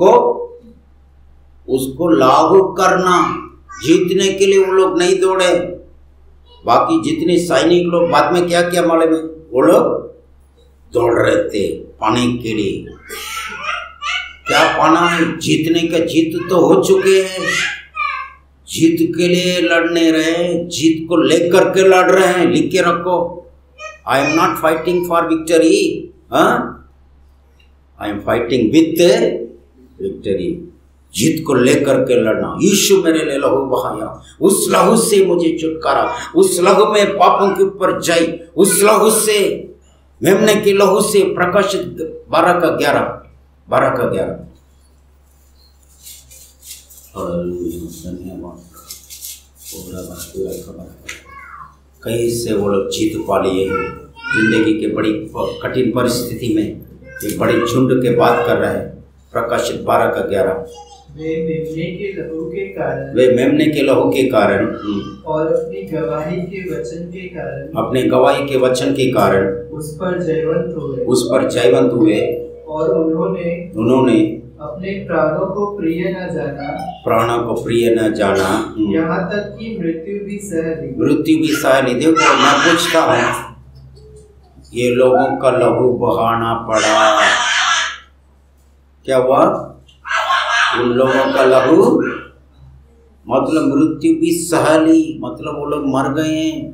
C: उसको लागू करना। जीतने के लिए वो लोग नहीं दौड़े। बाकी जितने सैनिक लोग बाद में क्या किया मालूम है? वो लोग दौड़ रहे थे पाने के लिए। क्या पाना है? जीतने का जीत तो हो चुके हैं, जीत के लिए लड़ने रहे, जीत को लेकर के लड़ रहे हैं। लिख के रखो, I am not fighting for victory, I am fighting with victory. जीत को लेकर के लड़ना। यीशु मेरे लिए लहू बहाया, उस लहू से मुझे छुटकारा, उस लहू में पापों के ऊपर जय, उस लहू से, मेमने के लहू से प्रकाशित 12:11। धन्यवाद। कहीं से वो लोग जीत पा लिए। जिंदगी के बड़ी कठिन परिस्थिति में एक बड़े झुंड के बात कर रहे हैं। प्रकाशित 12:11।
D: वे मेमने के लहू के कारण और अपनी गवाही के वचन के कारण उस पर जयवंत हुए और उन्होंने अपने प्राणों को प्रिय न जाना, यहाँ तक कि मृत्यु भी सह ली।
C: देखो, मैं पूछता हूँ, ये लोगों का लहू बहाना पड़ा, क्या हुआ? उन लोगों का लहू मतलब मृत्यु भी सह ली, मतलब वो लोग मर गए हैं।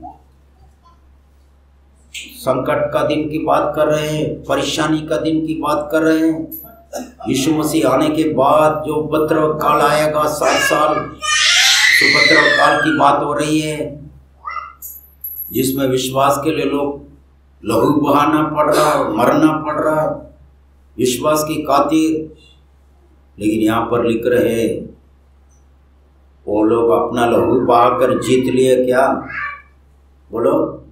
C: संकट का दिन की बात कर रहे हैं, परेशानी का दिन की बात कर रहे हैं। यीशु मसीह आने के बाद जो उपद्रव काल आएगा, 7 साल उपद्रव काल की बात हो रही है, जिसमें विश्वास के लिए लोग लहू बहाना पड़ रहा है, मरना पड़ रहा है विश्वास की खातिर। लेकिन यहाँ पर लिख रहे हैं वो लोग अपना लहू बहाकर जीत लिए। क्या बोलो?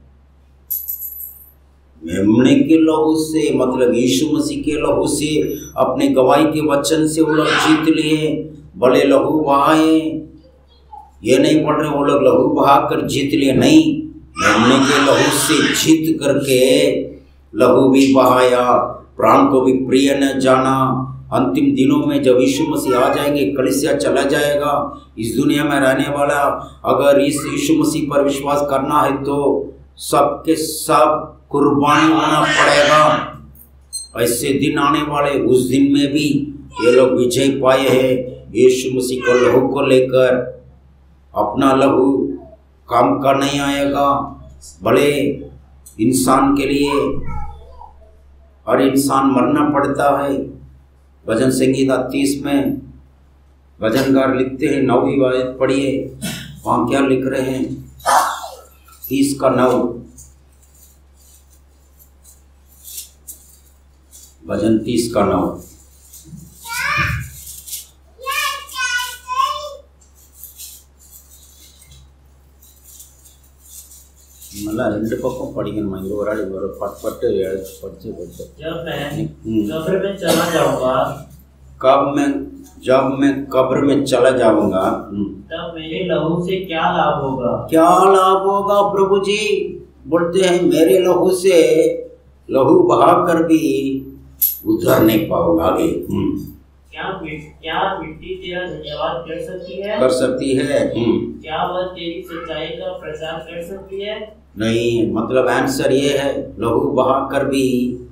C: मेमने के लहू से, मतलब यीशु मसीह के लहू से, अपने गवाही के वचन से वो लोग जीत लिए, बड़े लहू बहाए। ये नहीं पढ़ रहे वो लोग लहू बहाकर जीत लिए, नहीं, मेमने के लहू से जीत करके लहू भी बहाया, प्राण को भी प्रिय न जाना। अंतिम दिनों में जब यीशु मसीह आ जाएंगे, कलीसिया चला जाएगा, इस दुनिया में रहने वाला अगर इस यीशु मसीह पर विश्वास करना है तो सबके सब कुर्बानी होना पड़ेगा। ऐसे दिन आने वाले, उस दिन में भी ये लोग विजय पाए हैं यीशु मसीह को लहू को लेकर। अपना लहू काम का नहीं आएगा। बड़े इंसान के लिए हर इंसान मरना पड़ता है। भजन संगीता 30 में भजनकार लिखते हैं, 9वीं आयत पढ़िए, वहाँ क्या लिख रहे हैं? 30 का 9, भजन 30 का 9। मला 2 पक्कों पढ़िएगा, पट
E: जब मैं कब्र में चला जाऊंगा तब मेरे लहू से क्या लाभ होगा?
C: क्या लाभ होगा? प्रभु जी बोलते हैं मेरे लहू से लहू बहा कर भी उधर नहीं पाऊंगा आगे।
E: क्या मिट्टी तेरा धन्यवाद कर सकती है?
C: कर सकती है।
E: क्या वह तेरी सच्चाई का प्रचार कर सकती है?
C: नहीं। मतलब आंसर ये है, लहू बहा कर भी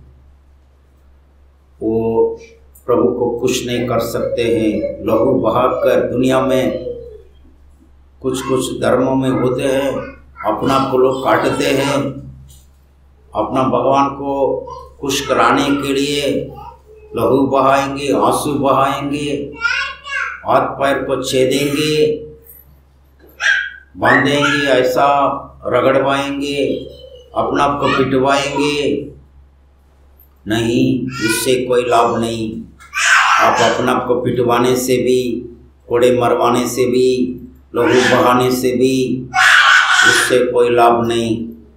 C: वो प्रभु को खुश नहीं कर सकते हैं। लहू बहा कर दुनिया में कुछ कुछ धर्मों में होते हैं, अपना को लोग काटते हैं, अपना भगवान को खुश कराने के लिए लहू बहाएंगे, आंसू बहाएंगे, हाथ पैर को छेदेंगे, बांधेंगे, ऐसा रगड़वाएंगे, अपना आप को पिटवाएंगे। नहीं, उससे कोई लाभ नहीं। आप अपना आप को पिटवाने से भी, कोड़े मरवाने से भी, लहू बहाने से भी उससे कोई लाभ नहीं।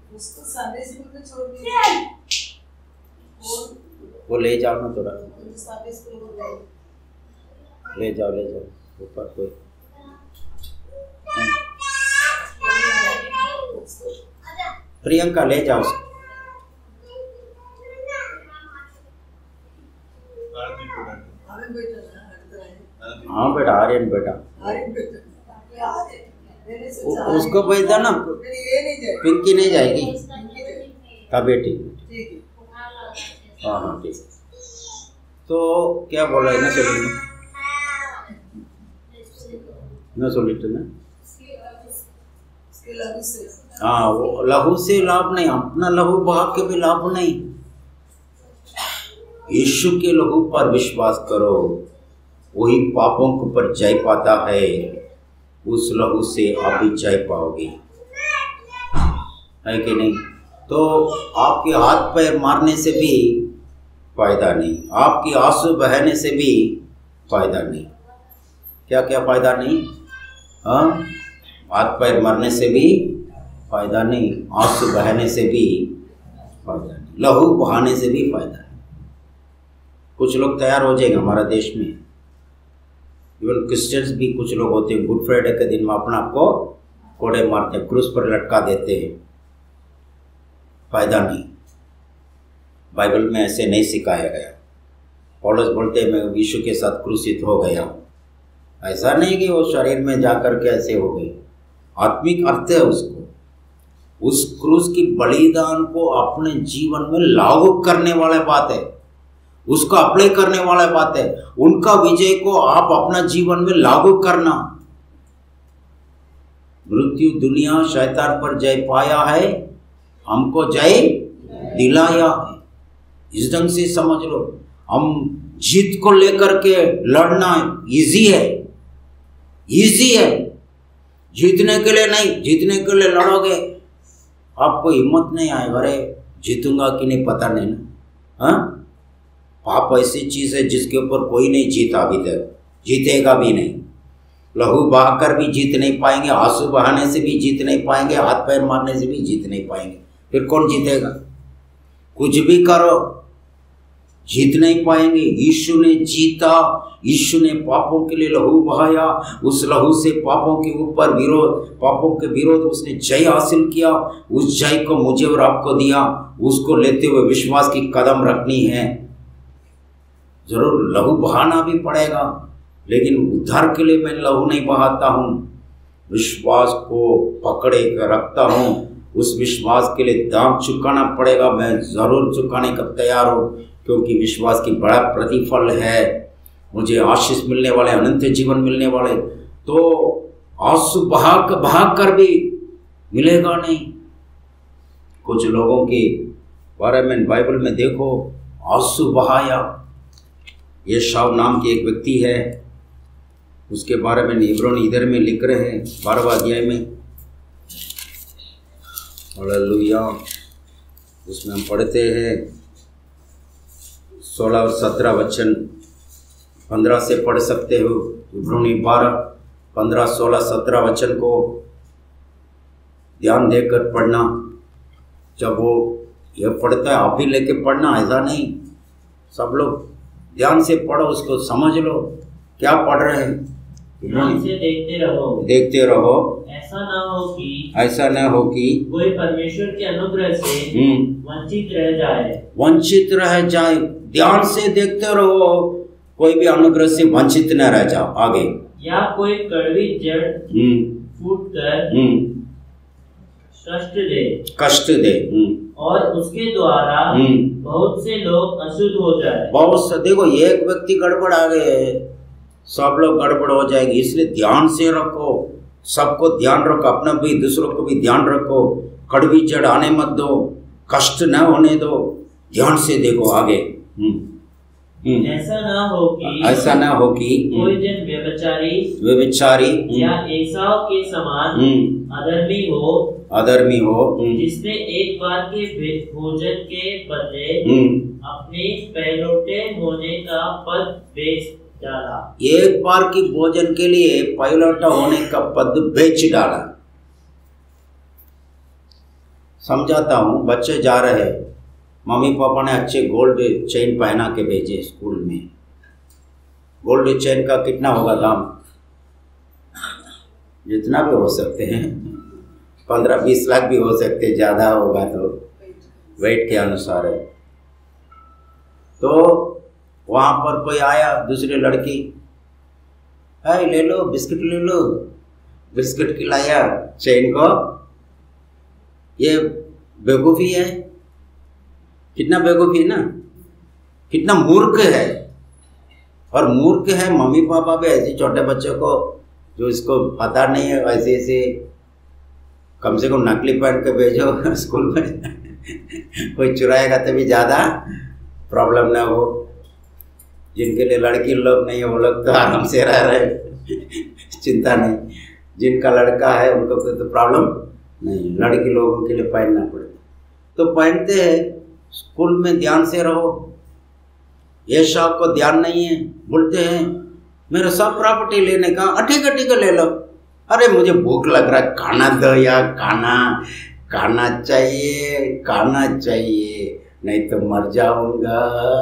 C: वो ले जाओ ना, थोड़ा ले जाओ ऊपर कोई। प्रियंका ले जाओ उसको। हाँ बेटा, आर्यन बेटा उसको भेज दो ना, पिंकी नहीं जाएगी का बेटी? हाँ हाँ ठीक। तो क्या बोल रहे ना सोलिट ना? हाँ, वो लहू से लाभ नहीं, अपना लहू बहा के भी लाभ नहीं। यीशु के लहू पर विश्वास करो, वही पापों के ऊपर जय पाता है। उस लहू से आप भी जय पाओगे, है कि नहीं? तो आपके हाथ पैर मारने से भी फायदा नहीं, आपकी आंसू बहाने से भी फायदा नहीं। क्या क्या फायदा नहीं? हाँ, हाथ पैर मारने से भी फायदा नहीं, आंसू बहाने से भी फायदा नहीं, लहू बहाने से भी फायदा नहीं। कुछ लोग तैयार हो जाएंगे हमारा देश में, इवन क्रिश्चियंस भी कुछ लोग होते हैं, गुड फ्राइडे के दिन में अपना आपको कोड़े मारते हैं, क्रूस पर लटका देते हैं। फायदा नहीं, बाइबल में ऐसे नहीं सिखाया गया। पौलुस बोलते हैं मैं यीशु के साथ क्रूसित हो गया। ऐसा नहीं कि वो शरीर में जाकर के ऐसे हो गए, आत्मिक अर्थ है उसको। उस क्रूस की बलिदान को अपने जीवन में लागू करने वाला बात है, उसको अप्लाई करने वाला बात है। उनका विजय को आप अपना जीवन में लागू करना, मृत्यु दुनिया शैतान पर जय पाया है, हमको जय दिलाया है। इस ढंग से समझ लो, हम जीत को लेकर के लड़ना इजी है, इजी है। जीतने के लिए नहीं, जीतने के लिए लड़ोगे आपको हिम्मत नहीं आएगा, अरे जीतूंगा कि नहीं पता नहीं ना। हाँ, पाप ऐसी चीज है जिसके ऊपर कोई नहीं जीता अभी तक, जीतेगा भी नहीं। लहू बहाकर भी जीत नहीं पाएंगे, आंसू बहाने से भी जीत नहीं पाएंगे, हाथ पैर मारने से भी जीत नहीं पाएंगे, फिर कौन जीतेगा? कुछ भी करो जीत नहीं पाएंगे। यीशु ने जीता, यीशु ने पापों के लिए लहू बहाया, उस लहू से पापों के ऊपर विरोध, पापों के विरोध उसने जय हासिल किया। उस जय को मुझे और आपको दिया, उसको लेते हुए विश्वास की कदम रखनी है। जरूर लहू बहाना भी पड़ेगा, लेकिन उद्धार के लिए मैं लहू नहीं बहाता हूँ, विश्वास को पकड़े रखता हूँ। उस विश्वास के लिए दाम चुकाना पड़ेगा, मैं जरूर चुकाने का तैयार हूँ, क्योंकि विश्वास की बड़ा प्रतिफल है। मुझे आशीष मिलने वाले, अनंत जीवन मिलने वाले, तो आंसू बहा कर भी मिलेगा नहीं। कुछ लोगों के बारे में बाइबल में देखो, आंसू बहाया। एसाव नाम के एक व्यक्ति है, उसके बारे में इब्रानी इधर में लिख रहे हैं 12वां अध्याय में। हालेलुया। उसमें हम पढ़ते हैं 16 और 17 वचन, 15 से पढ़ सकते हो। इब्रानी 12, 15, 16, 17 वचन को ध्यान देकर पढ़ना। जब वो यह पढ़ता है आप भी लेके पढ़ना, ऐसा नहीं। सब लोग ध्यान से पढ़ो, उसको समझ लो क्या पढ़ रहे हैं।
E: ध्यान से देखते रहो,
C: देखते रहो।
E: ऐसा ना हो कि कोई परमेश्वर के अनुग्रह से वंचित रह जाए। ध्यान से देखते रहो, कोई भी अनुग्रह से वंचित न रह जाओ। आगे, या कोई कड़वी जड़ फूट कर
C: कष्ट दे
E: और उसके द्वारा बहुत से लोग अशुद्ध हो जाए।
C: बहुत से, देखो एक व्यक्ति गड़बड़ आ गए, सब लोग गड़बड़ हो जाएगी। इसलिए ध्यान से रखो, सबको ध्यान रखो, अपना भी दूसरों को भी ध्यान रखो। कड़वी जड़ आने मत दो, कष्ट न होने दो, ध्यान से देखो। आगे,
E: ऐसा ना हो कि कोई जन
C: व्यभिचारी
E: या एसाव के समान अधर्मी हो, जिसने एक बार के भोजन के बदले अपने पहलौठे होने का पद बेच डाला।
C: एक बार की भोजन के लिए पहलौठा होने का पद बेच डाला। समझाता हूँ, बच्चे जा रहे, मम्मी पापा ने अच्छे गोल्ड चेन पहना के भेजे स्कूल में। गोल्ड चेन का कितना होगा दाम? जितना भी हो सकते हैं, 15-20 लाख भी हो सकते, ज़्यादा होगा तो वेट के अनुसार है। तो वहाँ पर कोई आया, दूसरी लड़की, है ले लो बिस्किट, ले लो बिस्किट खिलाया चेन को। ये बेवकूफ़ी है, कितना बेवकूफ़ी है ना, कितना मूर्ख है। और मूर्ख है मम्मी पापा भी ऐसे छोटे बच्चों को, जो इसको पता नहीं है, ऐसे ऐसे कम से कम नकली पहन के भेजो स्कूल में कोई चुराएगा तभी ज़्यादा प्रॉब्लम ना हो। जिनके लिए लड़की लोग नहीं है वो लोग तो आराम से रह रहे चिंता नहीं। जिनका लड़का है उनको तो प्रॉब्लम नहीं, लड़की लोगों के लिए पहनना पड़ेगा तो पहनते हैं। स्कूल में ध्यान से रहो। ये शौक को ध्यान नहीं है, बोलते हैं मेरा सब प्रॉपर्टी लेने का, ठीक है ले लो। अरे मुझे भूख लग रहा है, खाना दो यार, खाना चाहिए नहीं तो मर जाऊंगा,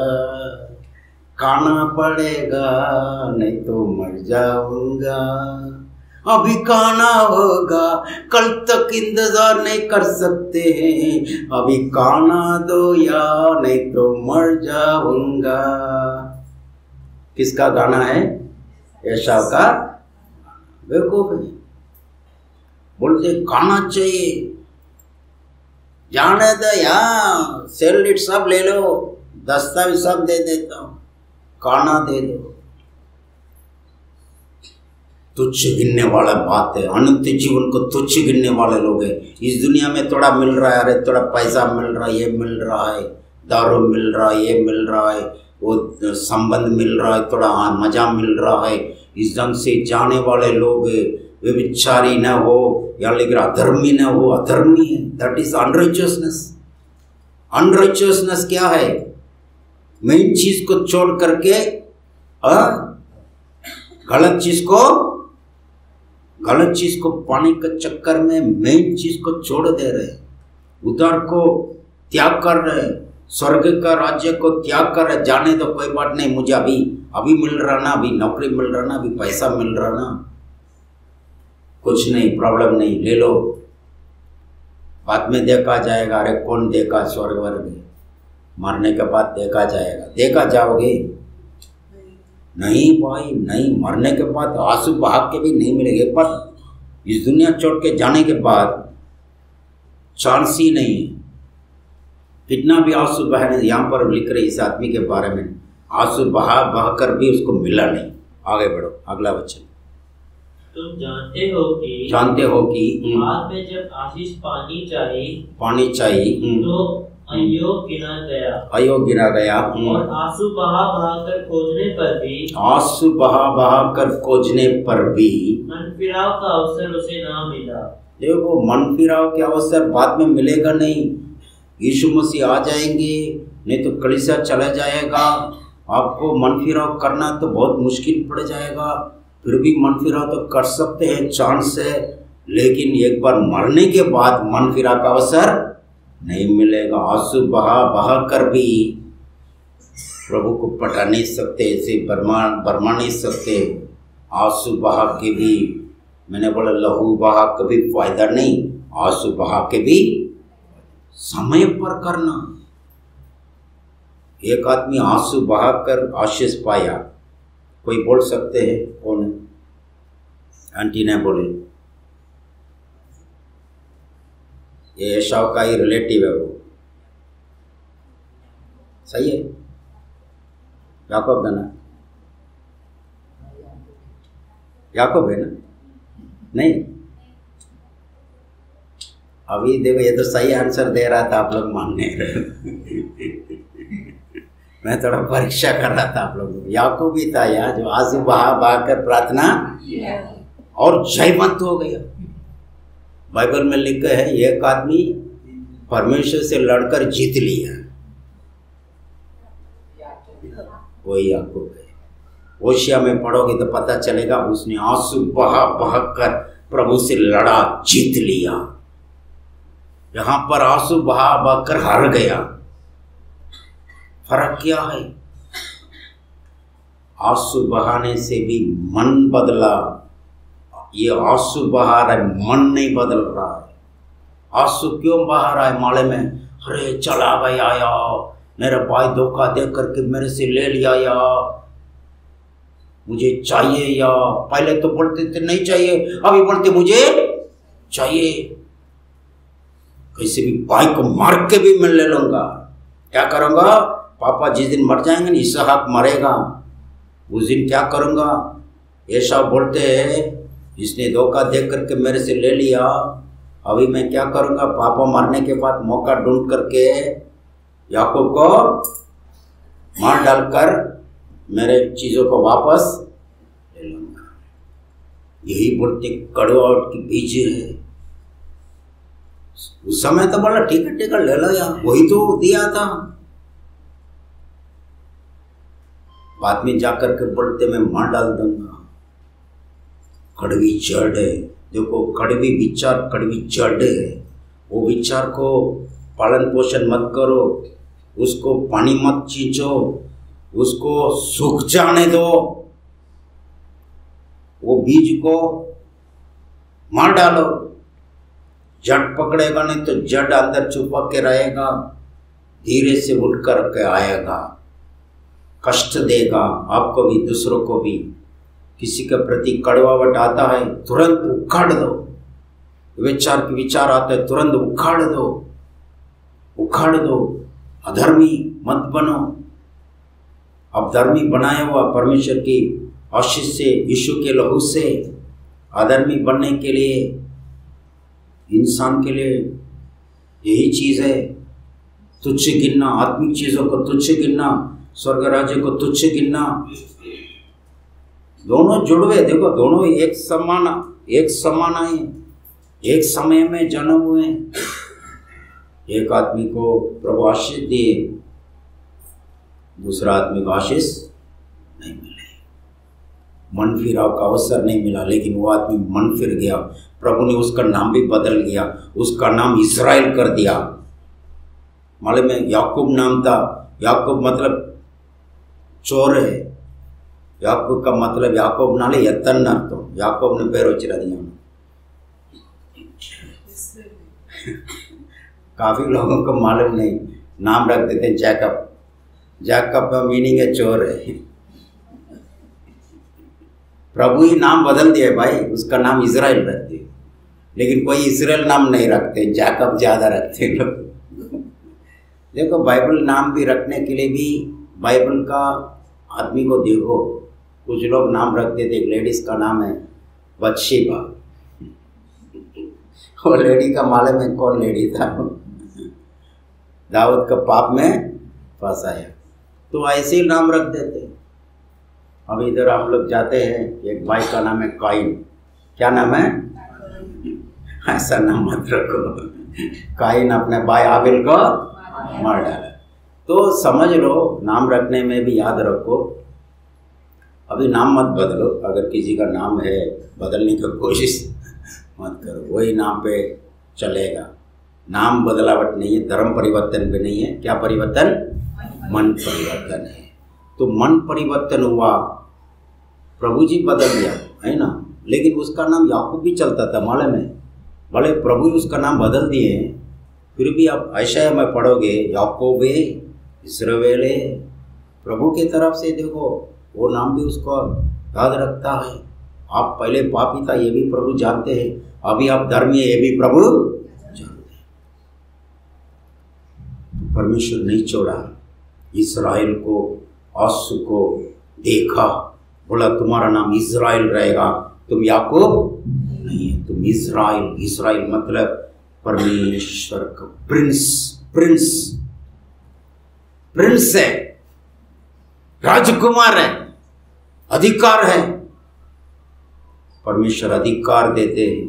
C: खाना पड़ेगा नहीं तो मर जाऊंगा, अभी खाना होगा कल तक इंतजार नहीं कर सकते हैं, अभी खाना दो या नहीं तो मर जाऊंगा। किसका गाना है? एसाव का। बेवकूफ है, बोलते खाना चाहिए, जाने दो यार, सेल लीट सब ले लो, दस्तावेज सब दे देता हूँ, खाना दे दो। तुच्छ गिनने वाला बात है। अनंत जीवन को तुच्छ गिनने वाले लोग हैं। इस दुनिया में थोड़ा मिल रहा है, अरे थोड़ा पैसा मिल रहा है, ये मिल रहा है, दारू मिल रहा है, ये मिल रहा है, वो संबंध मिल रहा है, थोड़ा मजा मिल रहा है, इस ढंग से जाने वाले लोग व्यभिचारी न हो या लेकिन अधर्मी न हो, अधर्मी है। That is अनराइचियसनेस। अनराइचियसनेस क्या है? मेन चीज को छोड़ करके गलत चीज को पाने के चक्कर में मेन चीज को छोड़ दे रहे, उधर को त्याग कर रहे, स्वर्ग का राज्य को त्याग कर रहे। जाने दो, कोई बात नहीं, मुझे अभी मिल रहा ना, अभी नौकरी मिल रहा ना, अभी पैसा मिल रहा ना, कुछ नहीं, प्रॉब्लम नहीं, ले लो, बाद में देखा जाएगा। अरे कौन देखा स्वर्ग वर्ग? मरने के बाद देखा जाएगा। देखा जाओगे? नहीं भाई नहीं, मरने के बाद आंसू बहा के भी नहीं मिलेंगे। पर इस दुनिया छोड़ के जाने के बाद चांस ही नहीं है। कितना भी आंसू बहने, यहाँ पर लिख रहे इस आदमी के बारे में, आंसू बहा कर भी उसको मिला नहीं। आगे बढ़ो, अगला वचन।
E: तुम जानते हो कि बाद में जब आशीष पानी चाहिए तो अयोग गिना गया और आंसू बहा कर खोजने पर भी मन फिराव का अवसर उसे ना मिला।
C: देखो, मन फिराव के अवसर बाद में मिलेगा नहीं। यीशु मसीह आ जाएंगे, नहीं तो कलीसिया चला जाएगा। आपको मन फिराव करना तो बहुत मुश्किल पड़ जाएगा। फिर भी मन फिराव तो कर सकते हैं, चांस है, लेकिन एक बार मरने के बाद मन फिराव का अवसर नहीं मिलेगा। आंसू बहा कर भी प्रभु को पटा नहीं सकते, ऐसे बरमा नहीं सकते। आंसू बहा के भी, मैंने बोला लहू बहा कभी फायदा नहीं, आंसू बहा के भी समय पर करना। एक आदमी आंसू बहा कर आशीष पाया, कोई बोल सकते हैं कौन है? आंटी ने बोले, ये एसाव का ही रिलेटिव है, वो सही है। याकूब है ना? याकूब है ना? नहीं, अभी देखो, ये तो सही आंसर दे रहा था, आप लोग मान नहीं रहे। मैं थोड़ा परीक्षा कर रहा था आप लोगों को। याकूब भी था यार, जो आंसू बहा कर प्रार्थना और जयवंत हो गया। बाइबल में लिखा है, एक आदमी परमेश्वर से लड़कर जीत लिया, वही याकूब है। होशिया में पढ़ोगे तो पता चलेगा, उसने आंसू बहा कर प्रभु से लड़ा, जीत लिया। यहाँ पर आंसू बहा कर हार गया। फर्क क्या है? आंसू बहाने से भी मन बदला। ये आंसू बहा रहा है, मन नहीं बदल रहा है। आंसू क्यों बहा रहा है माले में? अरे चला गया या मेरा भाई धोखा दे करके मेरे से ले लिया, या मुझे चाहिए, या पहले तो बोलते थे नहीं चाहिए, अभी बोलते मुझे चाहिए। कैसे भी भाई को मार के भी मैं ले लूंगा। क्या करूंगा? पापा जिस दिन मर जाएंगे ना, इसहाक मरेगा, उस दिन क्या करूंगा? एसाव बोलते हैं, इसने धोखा दे करके मेरे से ले लिया, अभी मैं क्या करूंगा? पापा मरने के बाद मौका ढूंढ करके याकूब को मार डालकर मेरे चीज़ों को वापस ले लूंगा। यही बोलते कड़वाहट की बीज है। उस समय तो बोला ठीक है ले लो यार, वही तो दिया था। बाद में जाकर के बोलते मैं मार डाल दूंगा। कड़वी जड़ है। देखो, कड़वी विचार कड़वी जड़ है। वो विचार को पालन पोषण मत करो, उसको पानी मत खींचो, उसको सूख जाने दो। वो बीज को मार डालो। जड़ पकड़ेगा नहीं तो जड़ अंदर छुपा के रहेगा, धीरे से उठ कर के आएगा, कष्ट देगा आपको भी दूसरों को भी। किसी के प्रति कड़वाहट आता है तुरंत उखाड़ दो। विचार आता है तुरंत उखाड़ दो, उखाड़ दो। अधर्मी मत बनो। अब धर्मी बनाया हुआ परमेश्वर की आशीष से, यीशु के लहू से अधर्मी बनने के लिए इंसान के लिए यही चीज़ है, तुच्छ गिनना, आत्मिक चीज़ों को तुच्छ गिनना, स्वर्ग राज्य को तुच्छ गिनना। दोनों जुड़वे, देखो दोनों एक समान आए, एक समय में जन्म हुए। एक आदमी को प्रभु आशीष दिए, दूसरा आदमी को आशीष नहीं मिले, मन फिराव का अवसर नहीं मिला, लेकिन वो आदमी मन फिर गया। प्रभु ने उसका नाम भी बदल दिया, उसका नाम इस्राएल कर दिया। मालूम है, याकूब नाम था, याकूब मतलब चोर है, याकूब का मतलब याकूब नाले यतन अर्थम, याकूब ने पैर उचरा दिया। काफी लोगों को मालूम नहीं, नाम रख देते हैं जैकब। जैकब का मीनिंग है चोर है। प्रभु ही नाम बदल दिया भाई, उसका नाम इजराइल रख दिया। लेकिन कोई इजराइल नाम नहीं रखते, जैकब ज्यादा रखते हैं लोग। देखो बाइबल नाम भी रखने के लिए भी बाइबल का आदमी को देखो, कुछ लोग नाम रख देते। एक लेडीज का नाम है बत्शेबा, वो लेडी का मालूम है कौन लेडी था, दाऊद का पाप में फंसाया, तो ऐसे ही नाम रख देते। अब इधर हम लोग जाते हैं, एक भाई का नाम है काइन, क्या नाम है? ऐसा नाम मत रखो। काइन अपने भाई आबिल को मार डाला। तो समझ लो, नाम रखने में भी याद रखो, अभी नाम मत बदलो। अगर किसी का नाम है बदलने की कोशिश मत करो, वही नाम पे चलेगा। नाम बदलावट नहीं है, धर्म परिवर्तन भी नहीं है। क्या परिवर्तन? मन परिवर्तन है। तो मन परिवर्तन हुआ, प्रभु जी बदल दिया, है ना। लेकिन उसका नाम याकूब भी चलता था, मालूम है। भले प्रभु ही उसका नाम बदल दिए, फिर भी आप यशायाह में पढ़ोगे याकूब इस्राएल, प्रभु के तरफ से देखो वो नाम भी उसको याद रखता है। आप पहले पापी था, ये भी प्रभु जानते हैं। अभी आप धर्मी है, ये भी प्रभु जानते हैं। परमेश्वर नहीं छोड़ा इस्राएल को, आसू को देखा, बोला तुम्हारा नाम इस्राएल रहेगा, तुम याकूब नहीं है, तुम इस्राएल। इस्राएल मतलब परमेश्वर का प्रिंस, प्रिंस प्रिंस है, राजकुमार है, अधिकार है। परमेश्वर अधिकार देते हैं।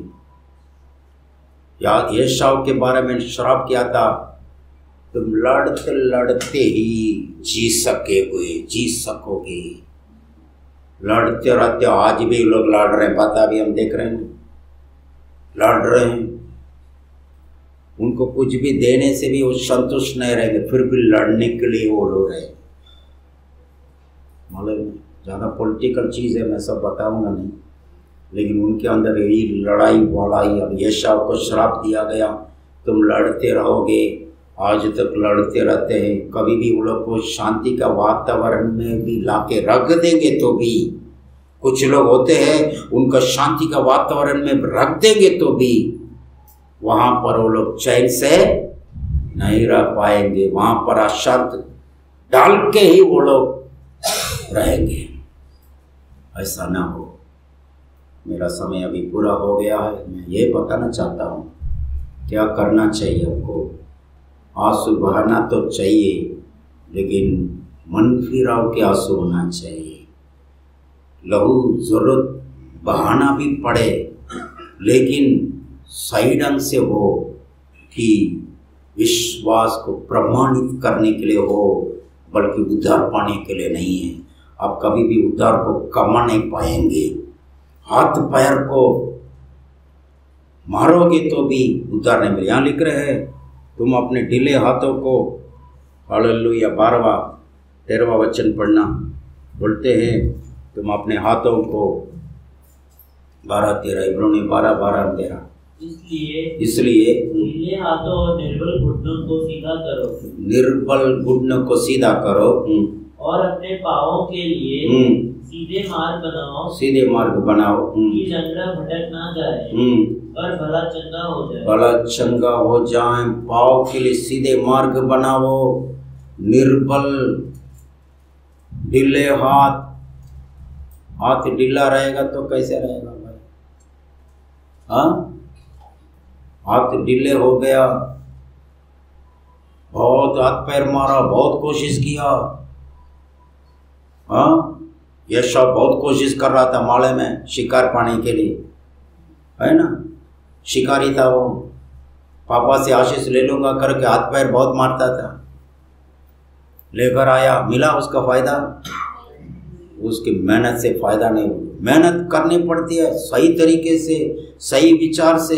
C: या एसाव के बारे में श्राप किया था, तुम लड़ते लड़ते ही जी सकोगे। लड़ते रहते, आज भी लोग लड़ रहे हैं, पता भी हम देख रहे हैं, लड़ रहे हैं। उनको कुछ भी देने से भी वो संतुष्ट नहीं रहेंगे, फिर भी लड़ने के लिए वो लोग रहे। मालूम ज़्यादा पॉलिटिकल चीज़ है, मैं सब बताऊंगा नहीं, लेकिन उनके अंदर यही लड़ाई वड़ाई। अब एसाव को श्राप दिया गया, तुम लड़ते रहोगे। आज तक लड़ते रहते हैं। कभी भी वो लोग को शांति का वातावरण में भी लाके रख देंगे तो भी, कुछ लोग होते हैं उनका शांति का वातावरण में रख देंगे तो भी वहाँ पर वो लोग चैन से नहीं रह पाएंगे। वहाँ पर अशांत डाल के ही वो लोग रहेंगे। ऐसा ना हो। मेरा समय अभी पूरा हो गया है। मैं ये बताना चाहता हूँ क्या करना चाहिए हमको। आंसू बहाना तो चाहिए, लेकिन मन फिराव के आंसू होना चाहिए। लहू जरूरत बहाना भी पड़े, लेकिन सही ढंग से हो, कि विश्वास को प्रमाणित करने के लिए हो, बल्कि उद्धार पाने के लिए नहीं है। आप कभी भी उद्धार को कमा नहीं पाएंगे। हाथ पैर को मारोगे तो भी उद्धार नहीं मिले। यहाँ लिख रहे हैं, तुम अपने ढीले हाथों को, हालेलुया, 12वां-13वां वचन पढ़ना। बोलते हैं तुम अपने हाथों को, 12-13, इब्रानी 12-13। इसलिए
E: ढीले हाथों और निर्बल घुटनों को सीधा करो।
C: निर्बल घुटनों को सीधा करो,
E: और अपने पाँवों के लिए सीधे मार्ग बनाओ।
C: सीधे मार्ग बनाओ,
E: कि लंगड़ा भटक ना जाए और भला चंगा हो जाए।
C: भला चंगा हो जाए। पाँव के लिए सीधे मार्ग बनाओ। निर्बल, ढीले हाथ ढीला रहेगा तो कैसे रहेगा भाई? हाँ, हाथ ढीले हो गया, बहुत हाथ पैर मारा, बहुत कोशिश किया। हाँ, यशा बहुत कोशिश कर रहा था माले में शिकार पाने के लिए, है ना, शिकारी था वो। पापा से आशीष ले लूँगा करके हाथ पैर बहुत मारता था। लेकर आया, मिला उसका फायदा? उसकी मेहनत से फायदा नहीं हुआ। मेहनत करनी पड़ती है सही तरीके से, सही विचार से।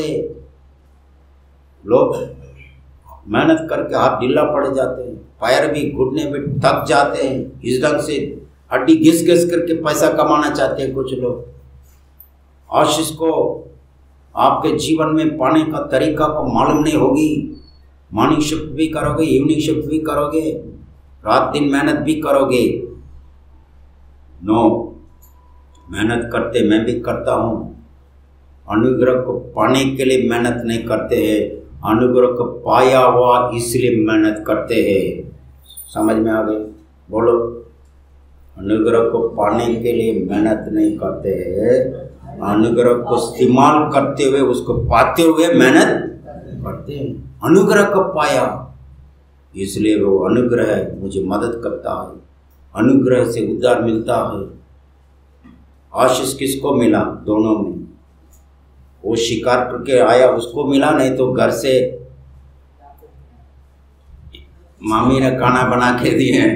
C: लोग मेहनत करके हाथ ढीला पड़ जाते हैं, पैर भी घुटने में थक जाते हैं। इस ढंग से हड्डी घिस घिस करके पैसा कमाना चाहते हैं कुछ लोग। आशीष को आपके जीवन में पाने का तरीका को मालूम नहीं होगी। मॉर्निंग शिफ्ट भी करोगे, इवनिंग शिफ्ट भी करोगे, रात दिन मेहनत भी करोगे। नो, मेहनत करते, मैं भी करता हूँ। अनुग्रह को पाने के लिए मेहनत नहीं करते हैं, अनुग्रह को पाया हुआ इसलिए मेहनत करते हैं। समझ में आ गई? बोलो। अनुग्रह को पाने के लिए मेहनत नहीं करते हैं, अनुग्रह को इस्तेमाल करते हुए, उसको पाते हुए मेहनत करते हैं। अनुग्रह को पाया इसलिए वो अनुग्रह है, मुझे मदद करता है। अनुग्रह से उद्धार मिलता है। आशीष किसको मिला? दोनों में। वो शिकार करके आया उसको मिला, नहीं तो घर से मामी ने खाना बना के दिए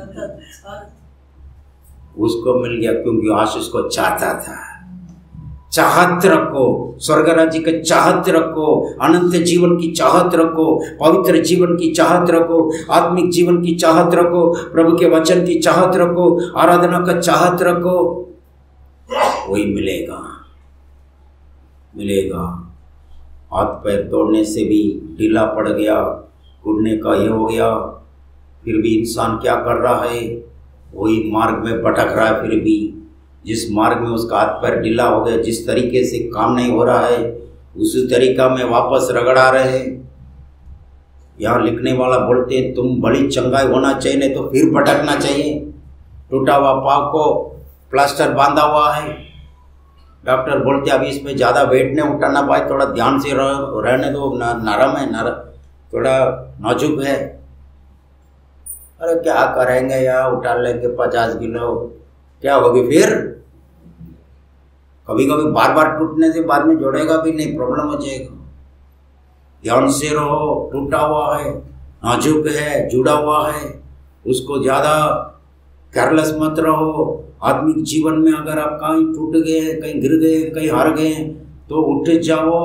C: उसको मिल गया, क्योंकि आशीष को चाहता था। चाहत रखो, स्वर्ग राज्य की चाहत रखो, अनंत जीवन की चाहत रखो, पवित्र जीवन की चाहत रखो, आत्मिक जीवन की चाहत रखो, प्रभु के वचन की चाहत रखो, आराधना का चाहत रखो, वही मिलेगा, मिलेगा। हाथ पैर तोड़ने से भी ढीला पड़ गया, घुटने का ये हो गया, फिर भी इंसान क्या कर रहा है? वही मार्ग में भटक रहा है। फिर भी जिस मार्ग में उसका हाथ पैर ढीला हो गया, जिस तरीके से काम नहीं हो रहा है, उसी तरीका में वापस रगड़ा रहे हैं। यहाँ लिखने वाला बोलते हैं तुम बड़ी चंगाई होना चाहिए, नहीं तो फिर भटकना चाहिए। टूटा हुआ पाँव को प्लास्टर बांधा हुआ है, डॉक्टर बोलते अभी इसमें ज़्यादा वेट नहीं उठाना भाई, थोड़ा ध्यान से रहने दो, नरम है, थोड़ा नाजुक है। अरे क्या करेंगे यार, उठा लेंगे 50 किलो, क्या होगी फिर? कभी कभी बार बार टूटने से बाद में जोड़ेगा भी नहीं, प्रॉब्लम हो जाएगा। ध्यान से रहो, टूटा हुआ है, नाजुक है, जुड़ा हुआ है, उसको ज़्यादा केयरलेस मत रहो। आत्मिक जीवन में अगर आप कहीं टूट गए, कहीं गिर गए, कहीं हार गए, तो उठ जाओ।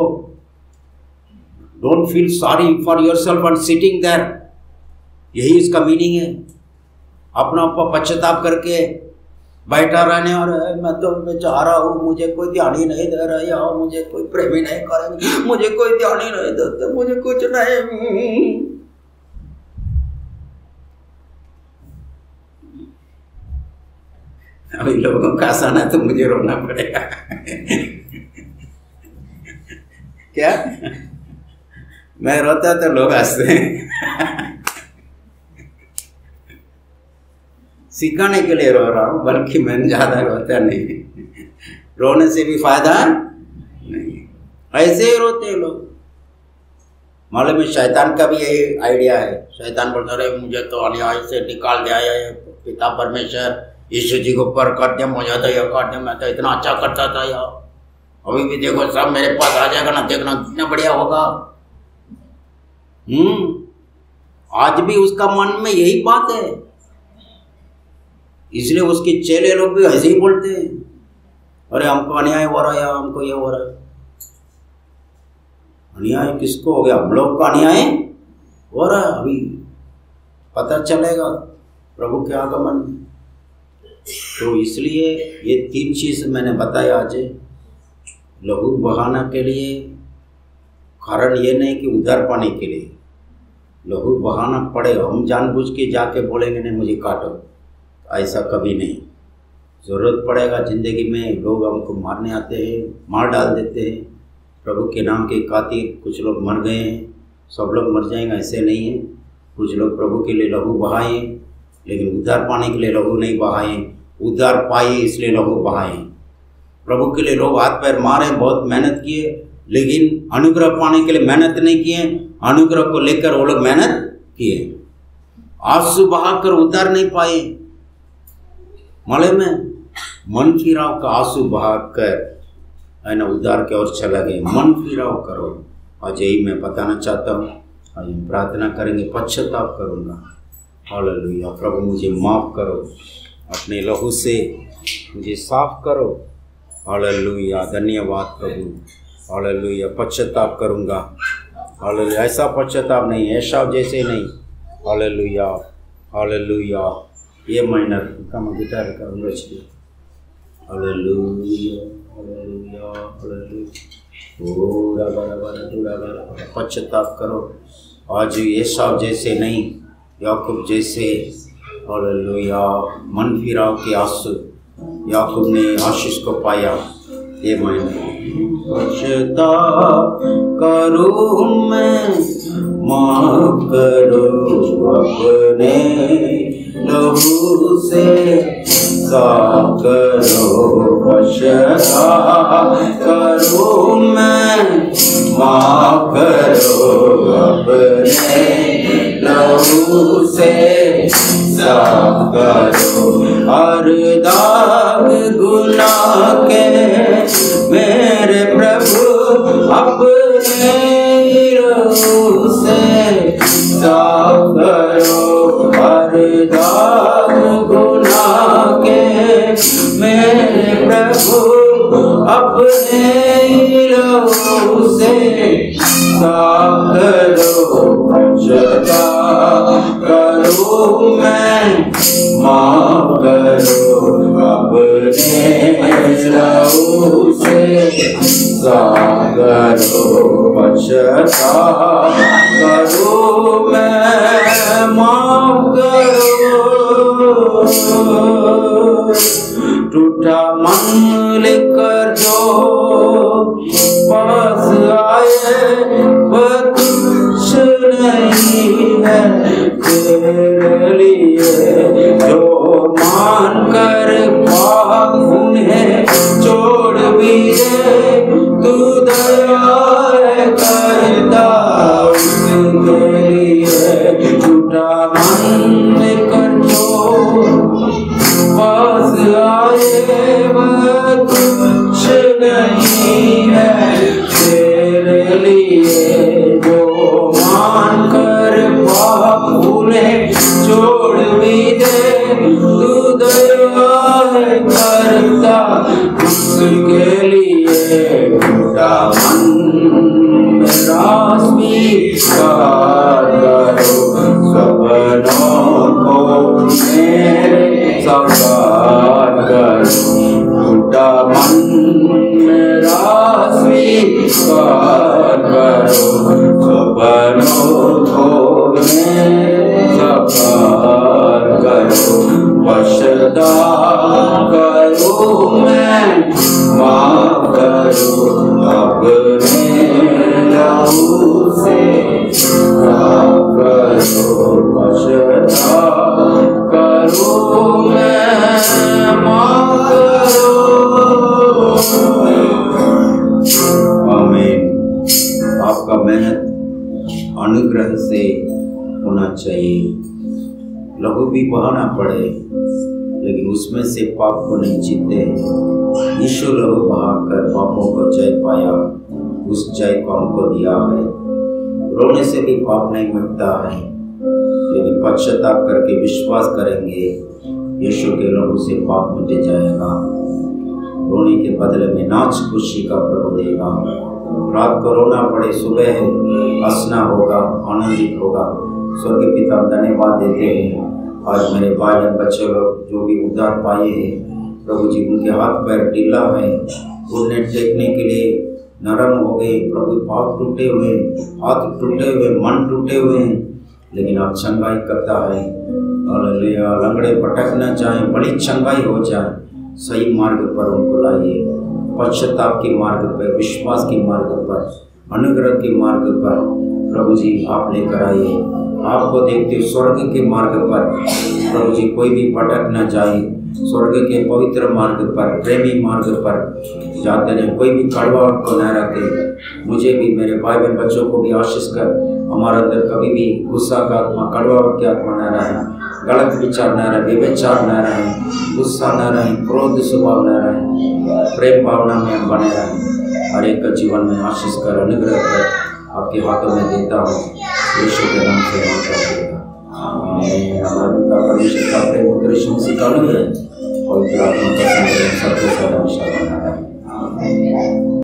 C: Don't feel sorry for yourself and sitting there, यही इसका मीनिंग है। अपना ऊपर पश्चाताप करके बैठा रहने और मैं तो बेचारा हूँ, मुझे कोई ध्यान ही नहीं दे रहा, या मुझे कोई प्रेम ही नहीं करेंगे, मुझे कोई ध्यान ही नहीं देते, मुझे कुछ नहीं। अभी लोगों का हंसाना तो मुझे रोना पड़ेगा क्या? मैं रोता तो लोग हंसते हैं सिखाने के लिए रो रहा हूँ, बल्कि मैं ज़्यादा रोता नहीं। रोने से भी फायदा नहीं, ऐसे ही रोते हैं लोग। मालूम में शैतान का भी यही आइडिया है। शैतान बोलता रहे मुझे तो अन्याय से निकाल दिया है पिता परमेश्वर, यीशु जी को ऊपर कर दिया, मुझे तो यह कर दिया, मैं तो इतना अच्छा करता था यार, अभी भी देखो सब मेरे पास आ जाएगा ना, देखना कितना बढ़िया होगा। आज भी उसका मन में यही बात है, इसलिए उसके चेले लोग भी ऐसे ही बोलते हैं, अरे हमको अन्याय हो रहा है, हमको ये हो रहा है। अन्याय किसको हो गया? हम लोग का अन्याय हो रहा है। अभी पता चलेगा प्रभु के आगमन में। तो इसलिए ये 3 चीज मैंने बताया आज। लहू बहाना के लिए कारण ये नहीं कि उद्धार पाने के लिए लहू बहाना पड़े, हम जानबूझ के जाके बोलेंगे नहीं मुझे काटो, ऐसा कभी नहीं। ज़रूरत पड़ेगा ज़िंदगी में, लोग हमको मारने आते हैं, मार डाल देते हैं, प्रभु के नाम के खातिर कुछ लोग मर गए हैं, सब लोग मर जाएंगे ऐसे नहीं है। कुछ लोग प्रभु के लिए लहू बहाए, लेकिन उद्धार पाने के लिए लहू नहीं बहाए, उद्धार पाए इसलिए लहू बहाए। प्रभु के लिए लोग हाथ पैर मारे, बहुत मेहनत किए, लेकिन अनुग्रह पाने के लिए मेहनत नहीं किए, अनुग्रह को लेकर वो लोग मेहनत किए, आंसू बहाकर उद्धार नहीं पाए। मालूम में मन फिराव का आंसू बहाकर है ना उद्धार की ओर चला गए। मन फिराव करो। आज यही मैं बताना चाहता हूँ। आज हम प्रार्थना करेंगे, पश्चाताप करूँगा। हालेलुया। प्रभु मुझे माफ़ करो, अपने लहू से मुझे साफ करो। हालेलुया। धन्यवाद प्रभु। हालेलुया। पश्चाताप करूँगा। हालेलुया। ऐसा पश्चाताप नहीं, ऐसा जैसे नहीं। हालेलुया। हालेलुया। ये माइनर का मैं गिटार करूँगा। हालेलुया। हालेलुया। हालेलुया। पश्चाताप करो। आज एसाव जैसे नहीं, याकूब जैसे। हालेलुया। मन फिराव के आंसू, याकूब ने आशीष को पाया। ये मायने पश्चाताप करूं मैं, माफ करो अपने लहू से साफ करो। पश्चाताप करूं मैं, माफ करो अपने लहू से साफ करो। हर दाग गुनाह के मेरे प्रभु अपने लहू से साफ करो। हर दाग गुनाह के मेरे प्रभु अपने लहू से साफ करो। पश्चाताप करूं मैं, माफ करो अपने लहू से साफ करो। पश्चाताप करूं मैं, माफ करो। टूटा मन लेकर जो पास आए वह कुछ नहीं है तेरे लिए। जो मान कर पाप उन्हें छोड़ भी दे, तू दया करता उसके लिए। टूटा मन लेकर जो पास आए वह कुछ नहीं है तेरे लिए। जो मान कर पाप उन्हें छोड़ भी दे, तू दया करता उसके लिए। टूटा मन मेरा स्वीकार करो, सपनों को मेरे साकार करो। टूटा मन मेरा स्वीकार करो, सपनों को मेरे साकार करो। पश्चाताप करूं मैं, माफ करो अपने लहू से साफ करो। पश्चाताप करूं मैं, माफ करो। आमीन। आपका मेहनत अनुग्रह से होना चाहिए। लहू भी बहाना पड़े, लेकिन उसमें से पाप को नहीं जीते। यीशु लहू बहाकर पापों को जय पाया, उस जय को हमको दिया है। रोने से भी पाप नहीं मिटता है, लेकिन पश्चाताप करके विश्वास करेंगे यीशु के लहू से पाप मिट जाएगा। रोने के बदले में नाच खुशी का प्रभु देगा। रात को रोना पड़े, सुबह हंसना होगा, आनंदित होगा। स्वर्ग पिता धन्यवाद देते हैं। आज मेरे भाई बच्चे लोग जो भी उद्धार पाए हैं, प्रभु जी उनके हाथ पैर ढीला है, उन्हें टेकने के लिए नरम हो गए। प्रभु पाँव टूटे हुए, हाथ टूटे हुए, मन टूटे हुए हैं, लेकिन आप चंगाई करता है। हालेलुया। लंगड़े भटक न जाएं, बड़ी चंगाई हो जाए। सही मार्ग पर उनको लाइए, पश्चाताप के मार्ग पर, विश्वास के मार्ग पर, अनुग्रह के मार्ग पर प्रभु जी आप लेकर आइए। आपको देखते हुए स्वर्ग के मार्ग पर प्रभु जी कोई भी भटक न जाए, स्वर्ग के पवित्र मार्ग पर, प्रेमी मार्ग पर जाते रहे, कोई भी कड़वाहट को न रखे। मुझे भी, मेरे भाई बहन बच्चों को भी आशीष कर, हमारे अंदर कभी भी गुस्सा का आत्मा, कड़वाहट की आत्मा न रहे, गलत विचार न रहे, व्यभिचार न रहे, गुस्सा न रहे, क्रोध स्वभाव न रहे, प्रेम भावना में हम बने रहें। हर एक का जीवन में आशीष कर, अनुग्रह कर, आपके हाथों में देता हूँ, यीशु के नाम से मांगता हूँ। हमारे पिता परमेश्वर का प्रेम, पुत्र यीशु मसीह का अनुग्रह, पवित्र आत्मा का संग सबके साथ हमेशा बना रहे।